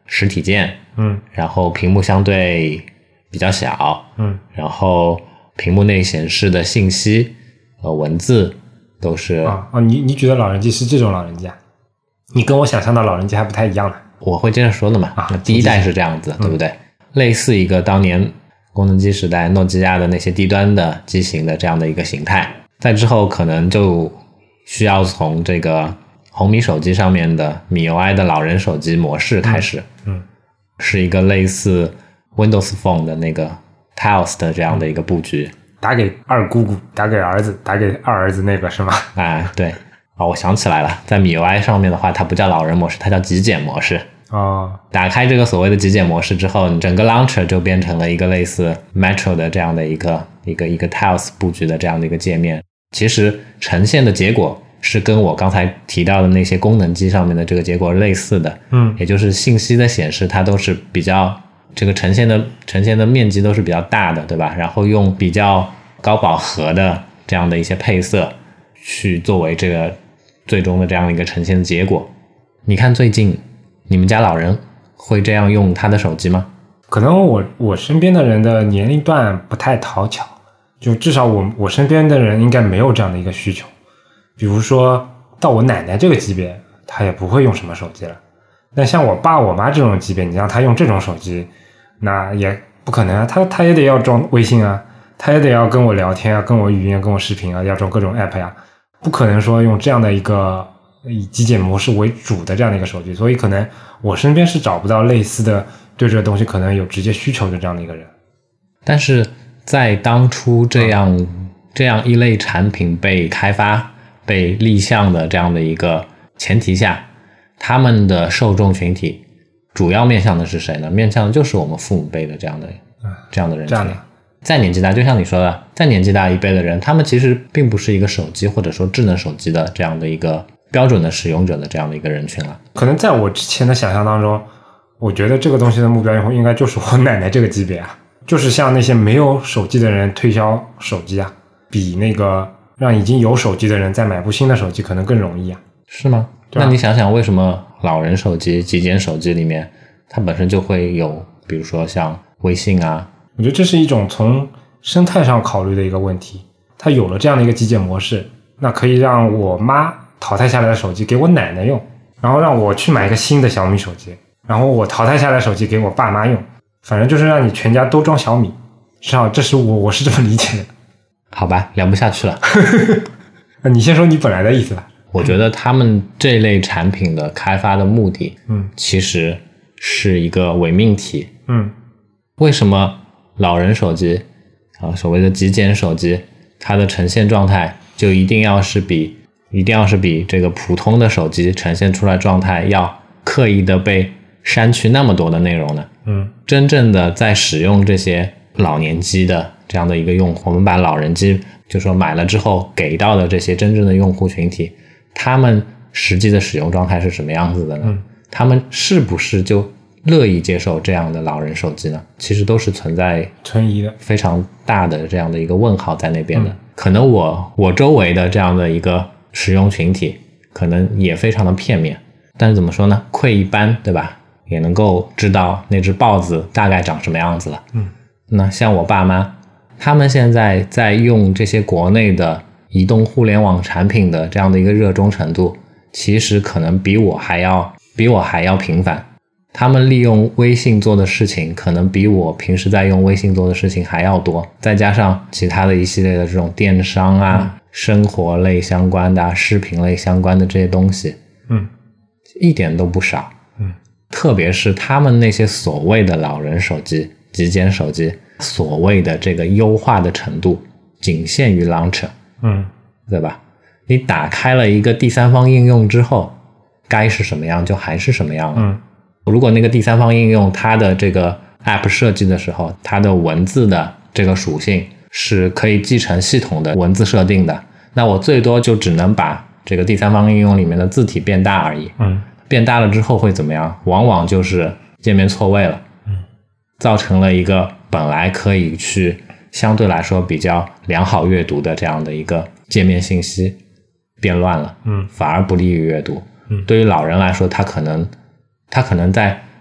实体键， 嗯然后屏幕相对比较小， 嗯然后屏幕内显示的信息和文字都是啊啊，你你觉得老人机是这种老人机啊？你跟我想象的老人机还不太一样呢。 我会接着说的嘛。 啊那第一代是这样子，对不对？类似一个当年功能机时代诺基亚的那些低端的机型的这样的一个形态，在之后可能就需要从这个红米手机上面的米 U I 的老人手机模式开始， 嗯， 是一个类似 Windows Phone 的那个 Tiles 的这样的一个布局。 打给二姑姑，打给儿子，打给二儿子那个是吗？ 哎，对，哦，我想起来了，在米 U I 上面的话，它不叫老人模式，它叫极简模式。 哦， 打开这个所谓的极简模式之后，你整个 launcher 就变成了一个类似 Metro 的这样的一个一个一个 tiles 布局的这样的一个界面。其实呈现的结果是跟我刚才提到的那些功能机上面的这个结果类似的， 嗯， 也就是信息的显示它都是比较这个呈现的呈现的面积都是比较大的，对吧？然后用比较高饱和的这样的一些配色去作为这个最终的这样一个呈现的结果。你看最近你们家老人会这样用他的手机吗？ 可能我我身边的人的年龄段不太讨巧，就至少我我身边的人应该没有这样的一个需求。比如说到我奶奶这个级别，她也不会用什么手机了。但像我爸我妈这种级别，你让他用这种手机，那也不可能啊，他他也得要装微信啊，他也得要跟我聊天啊，跟我语音跟我视频啊，要装各种 app 呀、啊，不可能说用这样的一个以极简模式为主的这样的一个手机，所以可能我身边是找不到类似的对这个东西可能有直接需求的这样的一个人。 但是在当初这样、嗯、这样一类产品被开发被立项的这样的一个前提下，他们的受众群体主要面向的是谁呢？面向的就是我们父母辈的这样的、嗯、这样的人群。 这样的再年纪大，就像你说的，再年纪大一辈的人，他们其实并不是一个手机或者说智能手机的这样的一个标准的使用者的这样的一个人群了。 可能在我之前的想象当中，我觉得这个东西的目标用户应该就是我奶奶这个级别啊，就是向那些没有手机的人推销手机啊，比那个让已经有手机的人再买部新的手机可能更容易啊。 是吗？那你想想，为什么老人手机、极简手机里面，它本身就会有，比如说像微信啊？ 我觉得这是一种从生态上考虑的一个问题。它有了这样的一个极简模式，那可以让我妈淘汰下来的手机给我奶奶用，然后让我去买一个新的小米手机，然后我淘汰下来的手机给我爸妈用，反正就是让你全家都装小米。至少这是我我是这么理解的。 好吧，聊不下去了。 那你先说你本来的意思吧。 我觉得他们这类产品的开发的目的， 嗯， 其实是一个伪命题。 嗯， 为什么老人手机啊，所谓的极简手机，它的呈现状态就一定要是比一定要是比这个普通的手机呈现出来状态要刻意的被删去那么多的内容呢？ 嗯， 真正的在使用这些老年机的这样的一个用户，我们把老人机就说买了之后给到的这些真正的用户群体，他们实际的使用状态是什么样子的呢？ 嗯， 他们是不是就乐意接受这样的老人手机呢？其实都是存在存疑的， 非常大的这样的一个问号在那边的。 嗯、 可能我我周围的这样的一个使用群体，可能也非常的片面。但是怎么说呢？窥一斑，对吧？也能够知道那只豹子大概长什么样子了。 嗯， 那像我爸妈，他们现在在用这些国内的移动互联网产品的这样的一个热衷程度，其实可能比我还要比我还要频繁。他们利用微信做的事情可能比我平时在用微信做的事情还要多，再加上其他的一系列的这种电商啊、嗯、生活类相关的、啊、视频类相关的这些东西， 嗯， 一点都不少。 嗯， 特别是他们那些所谓的老人手机、极简手机，所谓的这个优化的程度仅限于 launcher， 嗯， 对吧？你打开了一个第三方应用之后，该是什么样就还是什么样了。 嗯， 如果那个第三方应用它的这个 app 设计的时候，它的文字的这个属性是可以继承系统的文字设定的，那我最多就只能把这个第三方应用里面的字体变大而已。 嗯， 变大了之后会怎么样？往往就是界面错位了。 嗯， 造成了一个本来可以去相对来说比较良好阅读的这样的一个界面信息变乱了。 嗯， 反而不利于阅读。 嗯， 对于老人来说，他可能他可能在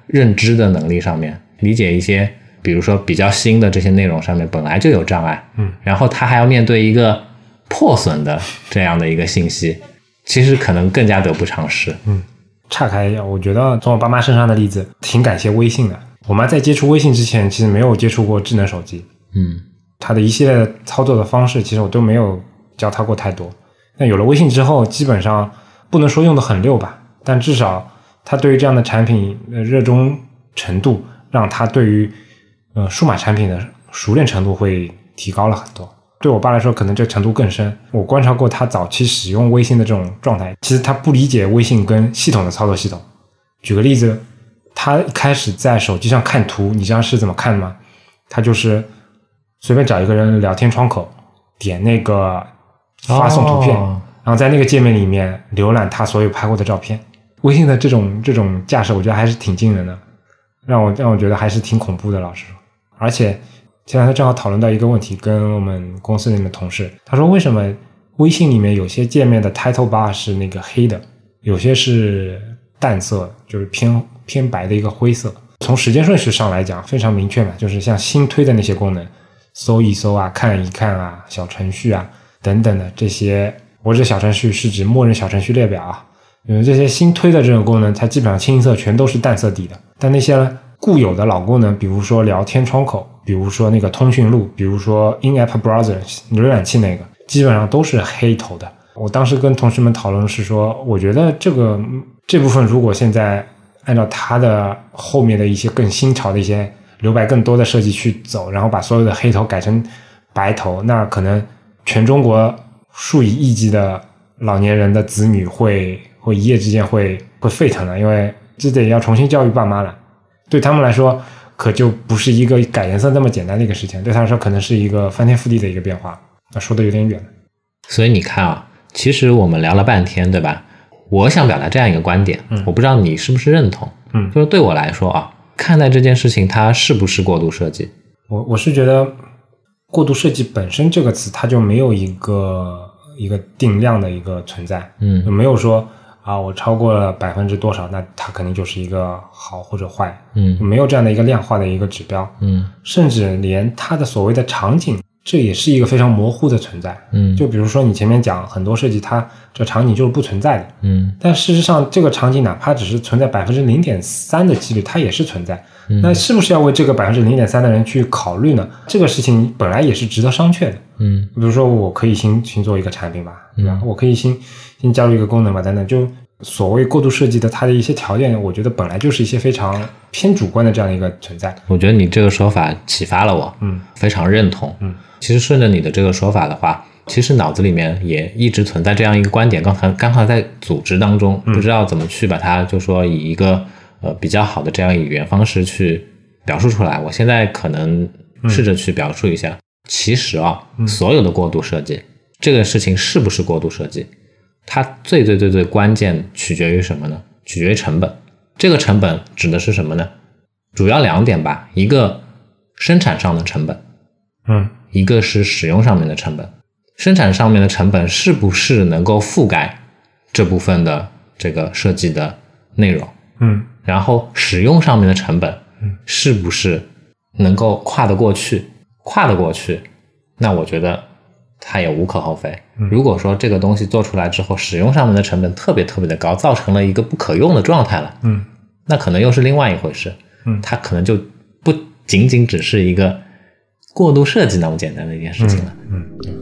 认知的能力上面，理解一些比如说比较新的这些内容上面本来就有障碍， 嗯， 然后他还要面对一个破损的这样的一个信息，其实可能更加得不偿失。 嗯，岔开一下，我觉得从我爸妈身上的例子挺感谢微信的。我妈在接触微信之前其实没有接触过智能手机， 嗯， 她的一系列的操作的方式其实我都没有教她过太多。但有了微信之后，基本上不能说用得很溜吧，但至少她对于这样的产品的热衷程度，让她对于呃数码产品的熟练程度会提高了很多。对我爸来说可能这程度更深，我观察过他早期使用微信的这种状态，其实他不理解微信跟系统的操作系统。举个例子，他一开始在手机上看图，你知道是怎么看吗？他就是随便找一个人聊天窗口，点那个发送图片， 哦， 然后在那个界面里面浏览他所有拍过的照片。微信的这种这种架势我觉得还是挺惊人的，让我让我觉得还是挺恐怖的，老实说。而且前两天正好讨论到一个问题，跟我们公司里面的同事，他说为什么微信里面有些界面的 title bar 是那个黑的，有些是淡色，就是偏偏白的一个灰色。从时间顺序上来讲非常明确嘛，就是像新推的那些功能，搜一搜啊，看一看啊，小程序啊等等的这些，我指小程序是指默认小程序列表啊，因为这些新推的这种功能它基本上清一色全都是淡色底的。但那些呢固有的老功能，比如说聊天窗口，比如说那个通讯录，比如说 in-app browser 浏览器那个，基本上都是黑头的。我当时跟同事们讨论是说，我觉得这个这部分如果现在按照它的后面的一些更新潮的一些留白更多的设计去走，然后把所有的黑头改成白头，那可能全中国数以亿计的老年人的子女会会一夜之间会会沸腾的，因为这得要重新教育爸妈了。对他们来说可就不是一个改颜色那么简单的一个事情，对他来说可能是一个翻天覆地的一个变化。那说的有点远了。 所以你看啊，其实我们聊了半天，对吧？我想表达这样一个观点， 嗯， 我不知道你是不是认同。 嗯， 就是对我来说啊，看待这件事情它是不是过度设计， 我我是觉得过度设计本身这个词它就没有一个一个定量的一个存在， 嗯， 就没有说啊我超过了百分之多少，那它肯定就是一个好或者坏， 嗯， 没有这样的一个量化的一个指标， 嗯， 甚至连它的所谓的场景，这也是一个非常模糊的存在， 嗯， 就比如说你前面讲很多设计它这场景就是不存在的， 嗯， 但事实上这个场景哪怕只是存在百分之零点三的几率，它也是存在。 嗯， 那是不是要为这个百分之零点三的人去考虑呢？这个事情本来也是值得商榷的。 嗯， 比如说我可以新新做一个产品吧，对吧？ 嗯， 我可以新新加入一个功能吧，等等。就所谓过度设计的它的一些条件，我觉得本来就是一些非常偏主观的这样的一个存在。 我觉得你这个说法启发了我， 嗯， 非常认同。 嗯， 其实顺着你的这个说法的话，其实脑子里面也一直存在这样一个观点，刚才刚好在组织当中，不知道怎么去把它就说以一个呃比较好的这样语言方式去表述出来。我现在可能试着去表述一下，嗯、其实啊， 嗯、 所有的过度设计，这个事情是不是过度设计，它最最最最关键取决于什么呢？取决于成本。这个成本指的是什么呢？主要两点吧，一个生产上的成本， 嗯， 一个是使用上面的成本。生产上面的成本是不是能够覆盖这部分的这个设计的内容？ 嗯， 然后使用上面的成本，嗯，是不是能够跨得过去？跨得过去，那我觉得它也无可厚非。 嗯、 如果说这个东西做出来之后，使用上面的成本特别特别的高，造成了一个不可用的状态了， 嗯， 那可能又是另外一回事。 嗯， 它可能就不仅仅只是一个过度设计那么简单的一件事情了。 嗯，嗯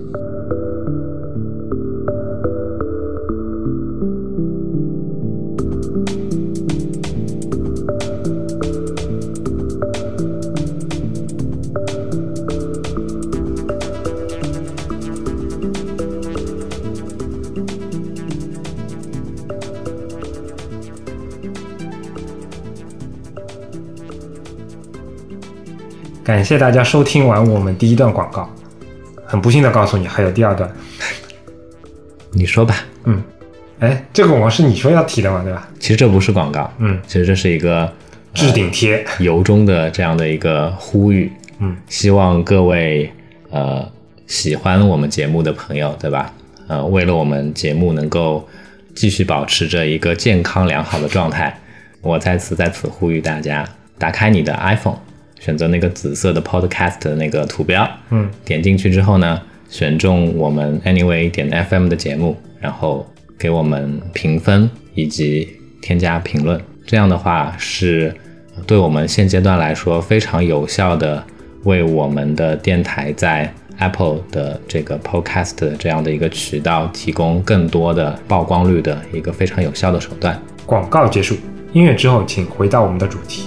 感谢大家收听完我们第一段广告，很不幸的告诉你还有第二段。 你说吧。 嗯，哎，这个广告是你说要提的嘛，对吧？ 其实这不是广告， 嗯， 其实这是一个置顶贴， 呃、由衷的这样的一个呼吁。 嗯， 希望各位呃喜欢我们节目的朋友，对吧？呃，为了我们节目能够继续保持着一个健康良好的状态， 我再次在此呼吁大家，打开你的 iPhone， 选择那个紫色的 Podcast 的那个图标， 嗯， 点进去之后呢，选中我们 Anyway 点 F M 的节目，然后给我们评分以及添加评论。这样的话是对我们现阶段来说非常有效的为我们的电台在 Apple 的这个 Podcast 的这样的一个渠道提供更多的曝光率的一个非常有效的手段。 广告结束，音乐之后请回到我们的主题。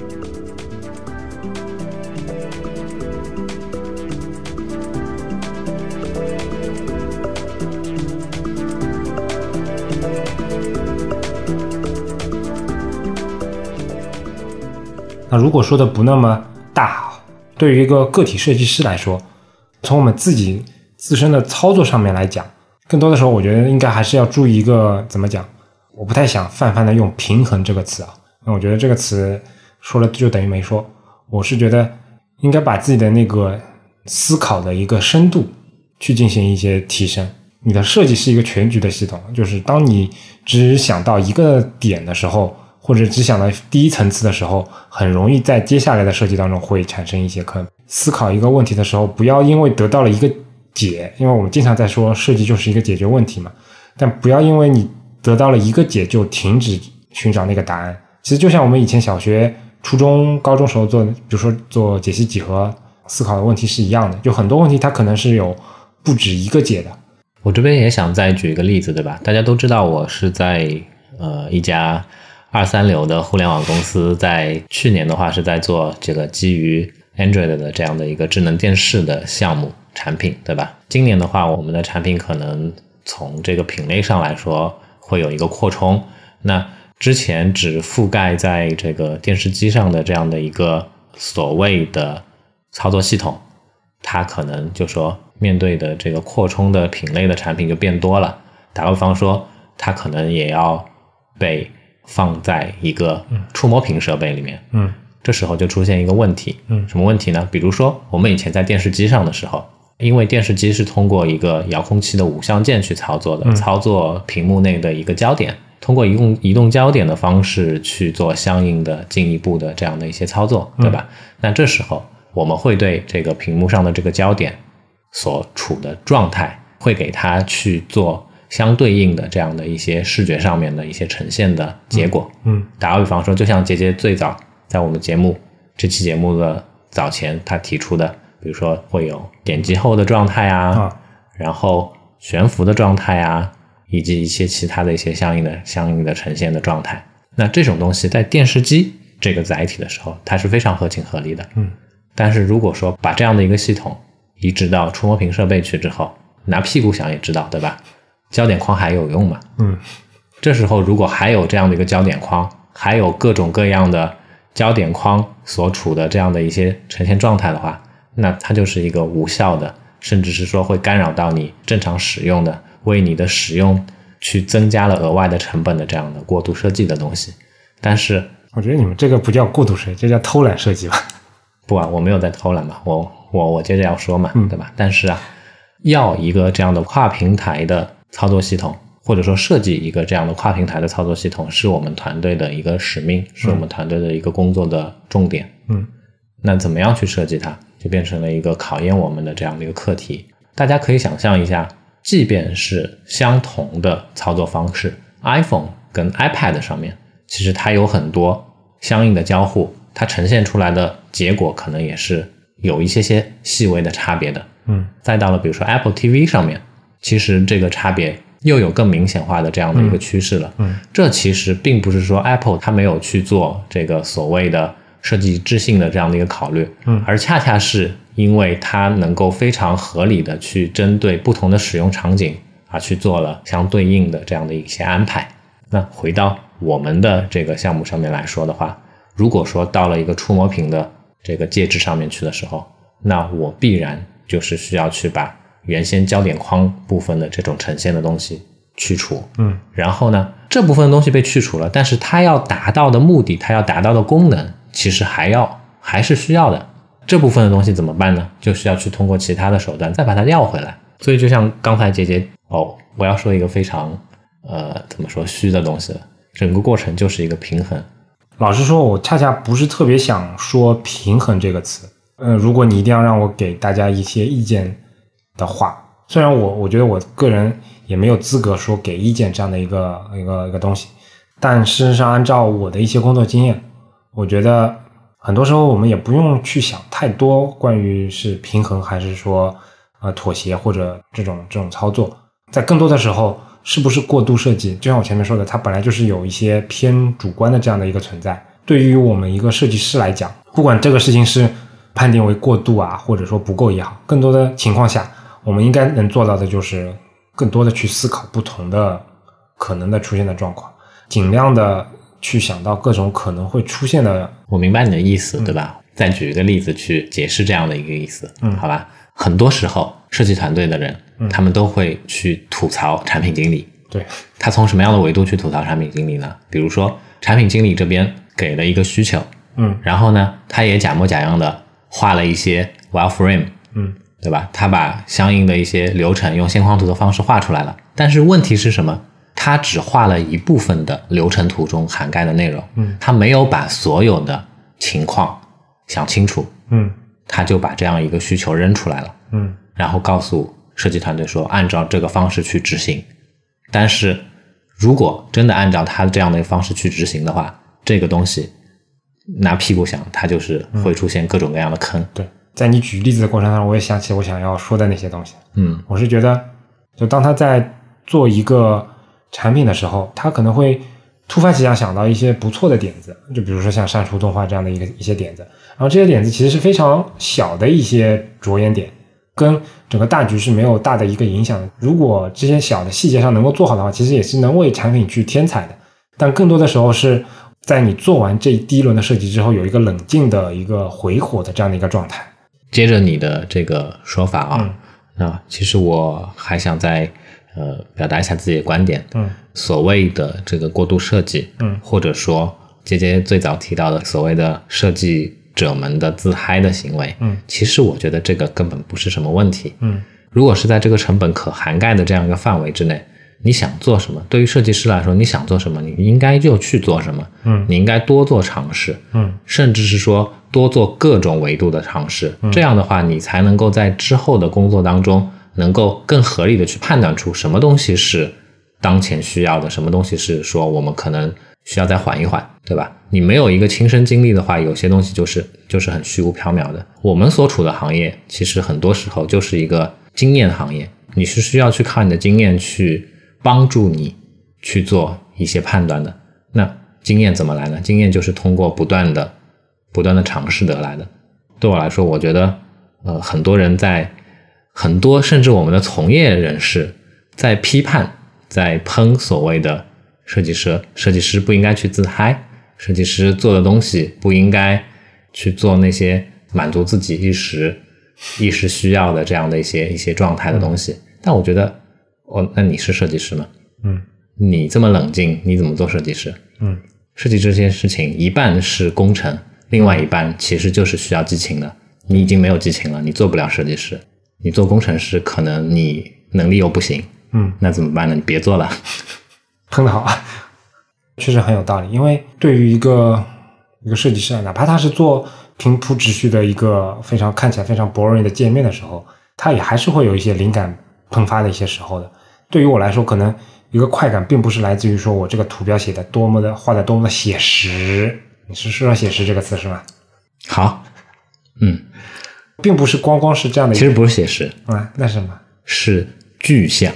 那如果说的不那么大，对于一个个体设计师来说，从我们自己自身的操作上面来讲，更多的时候我觉得应该还是要注意一个，怎么讲，我不太想泛泛的用平衡这个词啊，那我觉得这个词说了就等于没说。我是觉得应该把自己的那个思考的一个深度去进行一些提升。你的设计是一个全局的系统，就是当你只想到一个点的时候，或者只想到第一层次的时候，很容易在接下来的设计当中会产生一些坑。思考一个问题的时候，不要因为得到了一个解，因为我们经常在说设计就是一个解决问题嘛，但不要因为你得到了一个解就停止寻找那个答案。其实就像我们以前小学、初中、高中时候做，比如说做解析几何思考的问题是一样的，有很多问题它可能是有不止一个解的。 我这边也想再举一个例子，对吧？大家都知道我是在呃一家二三流的互联网公司，在去年的话是在做这个基于 Android 的这样的一个智能电视的项目产品，对吧？今年的话，我们的产品可能从这个品类上来说会有一个扩充。那之前只覆盖在这个电视机上的这样的一个所谓的操作系统，它可能就说面对的这个扩充的品类的产品就变多了。打个比方说，它可能也要被放在一个触摸屏设备里面， 嗯， 这时候就出现一个问题， 嗯， 什么问题呢？比如说我们以前在电视机上的时候，因为电视机是通过一个遥控器的五象键去操作的， 嗯、 操作屏幕内的一个焦点，通过移动移动焦点的方式去做相应的进一步的这样的一些操作，对吧？嗯、那这时候我们会对这个屏幕上的这个焦点所处的状态，会给它去做相对应的这样的一些视觉上面的一些呈现的结果。 嗯，嗯打个比方说，就像杰杰最早在我们节目这期节目的早前他提出的，比如说会有点击后的状态啊， 啊然后悬浮的状态啊，以及一些其他的一些相应的相应的呈现的状态。那这种东西在电视机这个载体的时候，它是非常合情合理的。 嗯， 但是如果说把这样的一个系统移植到触摸屏设备去之后，拿屁股想也知道，对吧？焦点框还有用吗？ 嗯， 这时候如果还有这样的一个焦点框，还有各种各样的焦点框所处的这样的一些呈现状态的话，那它就是一个无效的，甚至是说会干扰到你正常使用的，为你的使用去增加了额外的成本的这样的过度设计的东西。但是我觉得你们这个不叫过度设计，这叫偷懒设计吧。 不啊，我没有在偷懒嘛，我我我接着要说嘛， 嗯、 对吧？但是啊，要一个这样的跨平台的操作系统，或者说设计一个这样的跨平台的操作系统，是我们团队的一个使命，是我们团队的一个工作的重点。 嗯， 那怎么样去设计它，就变成了一个考验我们的这样的一个课题。大家可以想象一下，即便是相同的操作方式 ，iPhone 跟 iPad 上面，其实它有很多相应的交互，它呈现出来的结果可能也是有一些些细微的差别的。 嗯， 再到了比如说 Apple T V 上面，其实这个差别又有更明显化的这样的一个趋势了。 嗯，嗯这其实并不是说 Apple 它没有去做这个所谓的设计一致性的这样的一个考虑， 嗯， 而恰恰是因为它能够非常合理的去针对不同的使用场景而去做了相对应的这样的一些安排。那回到我们的这个项目上面来说的话，如果说到了一个触摸屏的这个介质上面去的时候，那我必然就是需要去把原先焦点框部分的这种呈现的东西去除。 嗯， 然后呢，这部分的东西被去除了，但是它要达到的目的，它要达到的功能，其实还要还是需要的。这部分的东西怎么办呢？就需要去通过其他的手段再把它要回来。所以就像刚才姐姐哦，我要说一个非常呃怎么说虚的东西了，整个过程就是一个平衡。 老实说，我恰恰不是特别想说平衡这个词。呃，如果你一定要让我给大家一些意见的话，虽然我我觉得我个人也没有资格说给意见这样的一个一个一个东西，但事实上按照我的一些工作经验，我觉得很多时候我们也不用去想太多关于是平衡还是说呃妥协或者这种这种操作，在更多的时候是不是过度设计，就像我前面说的，它本来就是有一些偏主观的这样的一个存在。对于我们一个设计师来讲，不管这个事情是判定为过度啊，或者说不够也好，更多的情况下我们应该能做到的就是更多的去思考不同的可能的出现的状况，尽量的去想到各种可能会出现的。 我明白你的意思，对吧？嗯，再举一个例子去解释这样的一个意思， 嗯， 好吧？很多时候设计团队的人，嗯，他们都会去吐槽产品经理。 对， 他从什么样的维度去吐槽产品经理呢？比如说产品经理这边给了一个需求， 嗯， 然后呢，他也假模假样的画了一些 wireframe， 嗯， 对吧？他把相应的一些流程用线框图的方式画出来了，但是问题是什么？他只画了一部分的流程图中涵盖的内容， 嗯， 他没有把所有的情况想清楚， 嗯， 他就把这样一个需求扔出来了， 嗯， 然后告诉设计团队说按照这个方式去执行。但是如果真的按照他这样的一个方式去执行的话，这个东西拿屁股想，它就是会出现各种各样的坑。 嗯，对，在你举例子的过程当中，我也想起我想要说的那些东西。 嗯， 我是觉得，就当他在做一个产品的时候，他可能会突发奇想想到一些不错的点子，就比如说像删除动画这样的一个一些点子，然后这些点子其实是非常小的一些着眼点，跟整个大局是没有大的一个影响的。如果这些小的细节上能够做好的话，其实也是能为产品去添彩的。但更多的时候是在你做完这第一轮的设计之后，有一个冷静的一个回火的这样的一个状态。 接着你的这个说法啊， 嗯， 那其实我还想再呃表达一下自己的观点。 嗯， 所谓的这个过度设计， 嗯， 或者说杰杰最早提到的所谓的设计者们的自嗨的行为， 嗯， 其实我觉得这个根本不是什么问题。 嗯， 如果是在这个成本可涵盖的这样一个范围之内，你想做什么，对于设计师来说，你想做什么，你应该就去做什么。 嗯， 你应该多做尝试。 嗯， 甚至是说多做各种维度的尝试。嗯，这样的话，你才能够在之后的工作当中，能够更合理的去判断出什么东西是当前需要的，什么东西是说我们可能需要再缓一缓，对吧？你没有一个亲身经历的话，有些东西就是就是很虚无缥缈的。我们所处的行业其实很多时候就是一个经验行业，你是需要去靠你的经验去帮助你去做一些判断的。那经验怎么来呢？经验就是通过不断的不断的尝试得来的。对我来说，我觉得呃，很多人在很多甚至我们的从业人士在批判在喷所谓的设计师设计师不应该去自嗨，设计师做的东西不应该去做那些满足自己一时一时需要的这样的一些一些状态的东西。嗯，但我觉得哦，那你是设计师吗？ 嗯， 你这么冷静，你怎么做设计师？ 嗯， 设计这件事情一半是工程，另外一半其实就是需要激情的。你已经没有激情了，你做不了设计师。你做工程师，可能你能力又不行。 嗯， 那怎么办呢？你别做了。 喷得好，确实很有道理。因为对于一个一个设计师，哪怕他是做平铺直叙的一个非常看起来非常 boring 的界面的时候，他也还是会有一些灵感喷发的一些时候的。对于我来说，可能一个快感并不是来自于说我这个图标写的多么的画的多么的写实，你是说写实这个词是吗？ 好，嗯， 并不是光光是这样的一个， 其实不是写实啊，那是什么？ 是具象。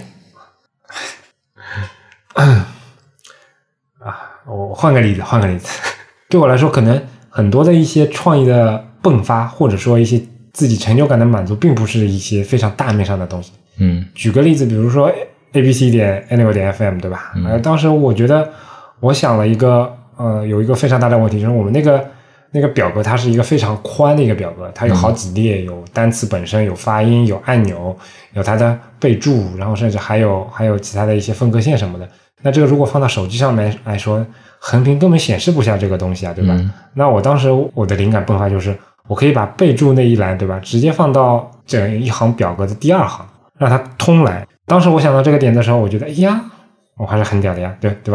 啊，我换个例子，换个例子。对我来说，可能很多的一些创意的迸发，或者说一些自己成就感的满足，并不是一些非常大面上的东西。 嗯， 举个例子，比如说 A B C 点 Anyway 点 F M， 对吧？ 嗯、 呃，当时我觉得我想了一个呃，有一个非常大的问题，就是我们那个那个表格它是一个非常宽的一个表格，它有好几列，有单词本身，有发音，有按钮，有它的备注，然后甚至还有还有其他的一些分割线什么的。那这个如果放到手机上面来说，横屏根本显示不下这个东西啊，对吧？嗯、那我当时我的灵感迸发就是，我可以把备注那一栏，对吧，直接放到整一行表格的第二行，让它通来。当时我想到这个点的时候，我觉得，哎呀，我还是很屌的呀，对对吧？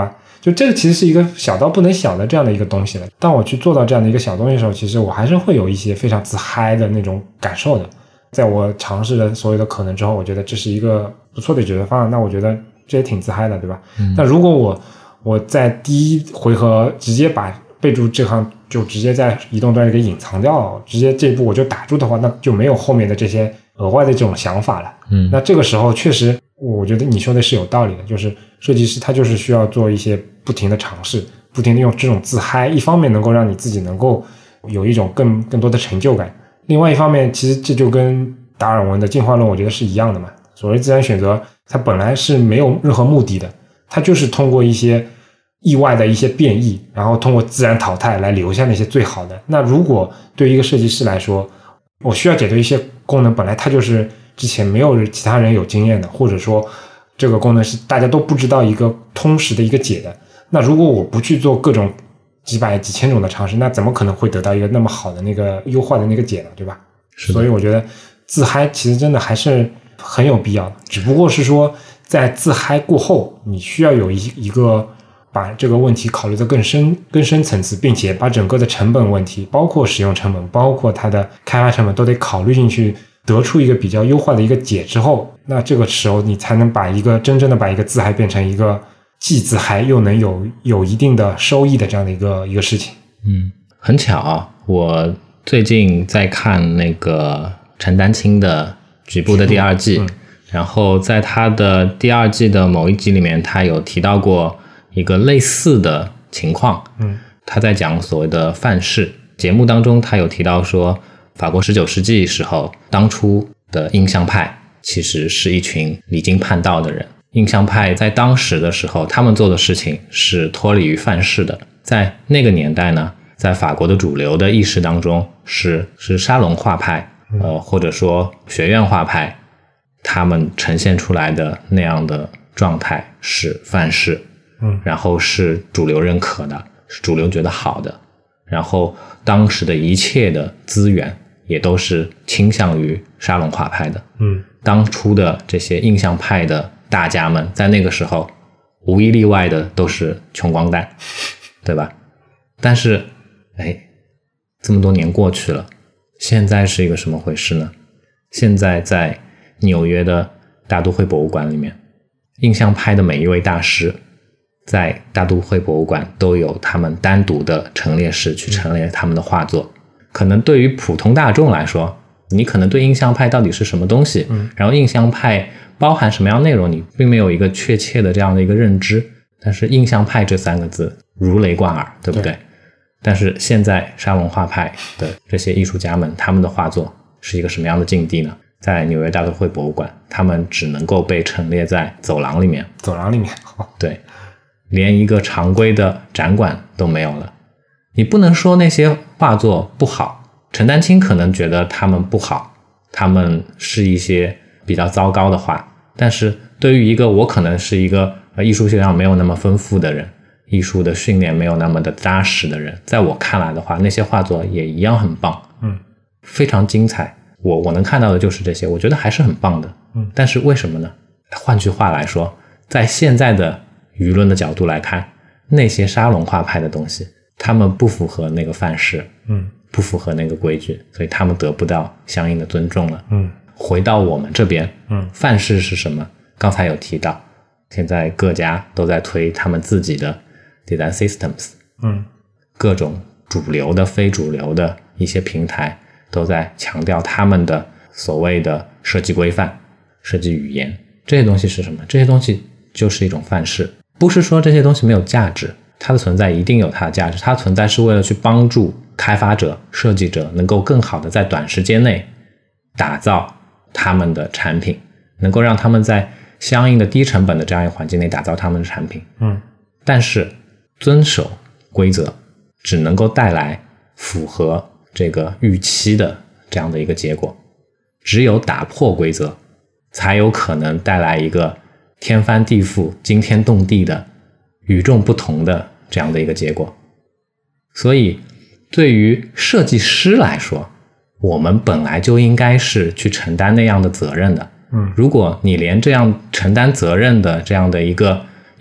就这个其实是一个小到不能小的这样的一个东西了。当我去做到这样的一个小东西的时候，其实我还是会有一些非常自嗨的那种感受的。在我尝试了所有的可能之后，我觉得这是一个不错的解决方案，那我觉得这也挺自嗨的，对吧？嗯、但如果我我在第一回合直接把备注这行就直接在移动端给隐藏掉，直接这一步我就打住的话，那就没有后面的这些额外的这种想法了。 嗯， 那这个时候确实我觉得你说的是有道理的，就是设计师他就是需要做一些不停的尝试，不停的用这种自嗨，一方面能够让你自己能够有一种更更多的成就感，另外一方面其实这就跟达尔文的进化论我觉得是一样的嘛。所谓自然选择它本来是没有任何目的的，它就是通过一些意外的一些变异，然后通过自然淘汰来留下那些最好的。那如果对于一个设计师来说，我需要解决一些功能本来它就是之前没有其他人有经验的，或者说这个功能是大家都不知道一个通识的一个解的，那如果我不去做各种几百几千种的尝试，那怎么可能会得到一个那么好的那个优化的那个解呢，对吧？所以我觉得自嗨其实真的还是很有必要的，只不过是说在自嗨过后，你需要有一一个把这个问题考虑得更深更深层次，并且把整个的成本问题，包括使用成本，包括它的开发成本都得考虑进去，得出一个比较优化的一个解之后，那这个时候你才能把一个真正的把一个自嗨变成一个既自嗨又能有有一定的收益的这样的一个一个事情。 嗯，很巧啊，我最近在看那个陈丹青的局部的第二季、嗯嗯、然后在他的第二季的某一集里面，他有提到过一个类似的情况。 嗯， 他在讲所谓的范式节目当中，他有提到说法国十九世纪时候当初的印象派其实是一群离经叛道的人。印象派在当时的时候，他们做的事情是脱离于范式的。在那个年代呢，在法国的主流的意识当中是是沙龙画派，呃，或者说学院画派，他们呈现出来的那样的状态是范式， 嗯， 然后是主流认可的，是主流觉得好的，然后当时的一切的资源也都是倾向于沙龙画派的。 嗯， 当初的这些印象派的大家们，在那个时候无一例外的都是穷光蛋，对吧？但是哎，这么多年过去了，现在是一个什么回事呢？现在在纽约的大都会博物馆里面，印象派的每一位大师在大都会博物馆都有他们单独的陈列室去陈列他们的画作。可能对于普通大众来说，你可能对印象派到底是什么东西， 嗯， 然后印象派包含什么样内容，你并没有一个确切的这样的一个认知。但是印象派这三个字如雷贯耳，对不对？对。但是现在沙龙画派的这些艺术家们，他们的画作是一个什么样的境地呢？在纽约大都会博物馆，他们只能够被陈列在走廊里面。 走廊里面， 对，连一个常规的展馆都没有了。你不能说那些画作不好，陈丹青可能觉得他们不好，他们是一些比较糟糕的画，但是对于一个我可能是一个艺术修养没有那么丰富的人，艺术的训练没有那么的扎实的人，在我看来的话，那些画作也一样很棒， 嗯， 非常精彩。我我能看到的就是这些，我觉得还是很棒的， 嗯。 但是为什么呢？换句话来说，在现在的舆论的角度来看，那些沙龙画派的东西，他们不符合那个范式， 嗯， 不符合那个规矩，所以他们得不到相应的尊重了， 嗯。 回到我们这边， 嗯， 范式是什么？刚才有提到，现在各家都在推他们自己的 design systems， 嗯， 各种主流的、非主流的一些平台都在强调他们的所谓的设计规范、设计语言。这些东西是什么？这些东西就是一种范式，不是说这些东西没有价值，它的存在一定有它的价值，它的存在是为了去帮助开发者、设计者能够更好的在短时间内打造他们的产品，能够让他们在相应的低成本的这样一个环境内打造他们的产品。 嗯， 但是遵守规则只能够带来符合这个预期的这样的一个结果，只有打破规则才有可能带来一个天翻地覆、惊天动地的与众不同的这样的一个结果。所以对于设计师来说，我们本来就应该是去承担那样的责任的。 嗯， 如果你连这样承担责任的这样的一个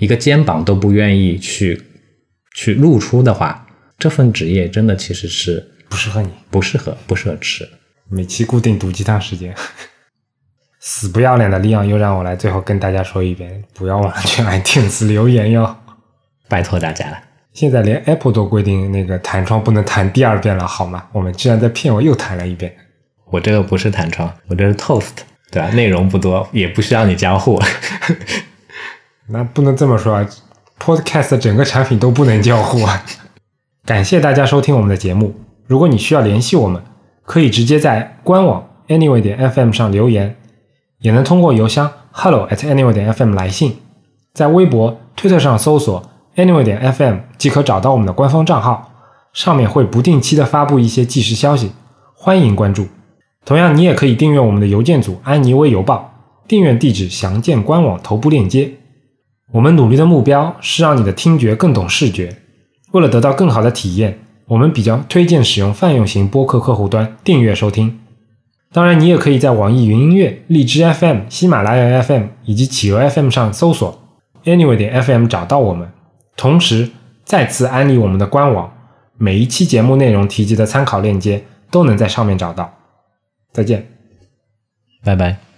一个肩膀都不愿意去去露出的话，这份职业真的其实是不适合你， 不适合不适合吃。 每期固定毒鸡汤时间。死不要脸的利昂又让我来最后跟大家说一遍，不要忘了去iTunes留言哟， 拜托大家了。 现在连 Apple 都规定那个弹窗不能弹第二遍了，好吗？我们居然在片尾又弹了一遍。 我这个不是弹窗，我这是 Toast， 对吧？内容不多，也不需要你交互。 那不能这么说啊 ，Podcast 的整个产品都不能交互啊。感谢大家收听我们的节目，如果你需要联系我们，可以直接在官网 anyway 点 f m 上留言，也能通过邮箱 hello at anyway 点 f m 来信，在微博、推特上搜索 anyway 点 f m 即可找到我们的官方账号，上面会不定期的发布一些即时消息，欢迎关注。同样，你也可以订阅我们的邮件组安妮微邮报，订阅地址详见官网头部链接。我们努力的目标是让你的听觉更懂视觉，为了得到更好的体验，我们比较推荐使用泛用型播客客户端订阅收听。当然，你也可以在网易云音乐、荔枝 F M、喜马拉雅 F M 以及企鹅 F M 上搜索 anyway 点 f m 找到我们。同时再次安利我们的官网，每一期节目内容提及的参考链接都能在上面找到。再见， 拜拜。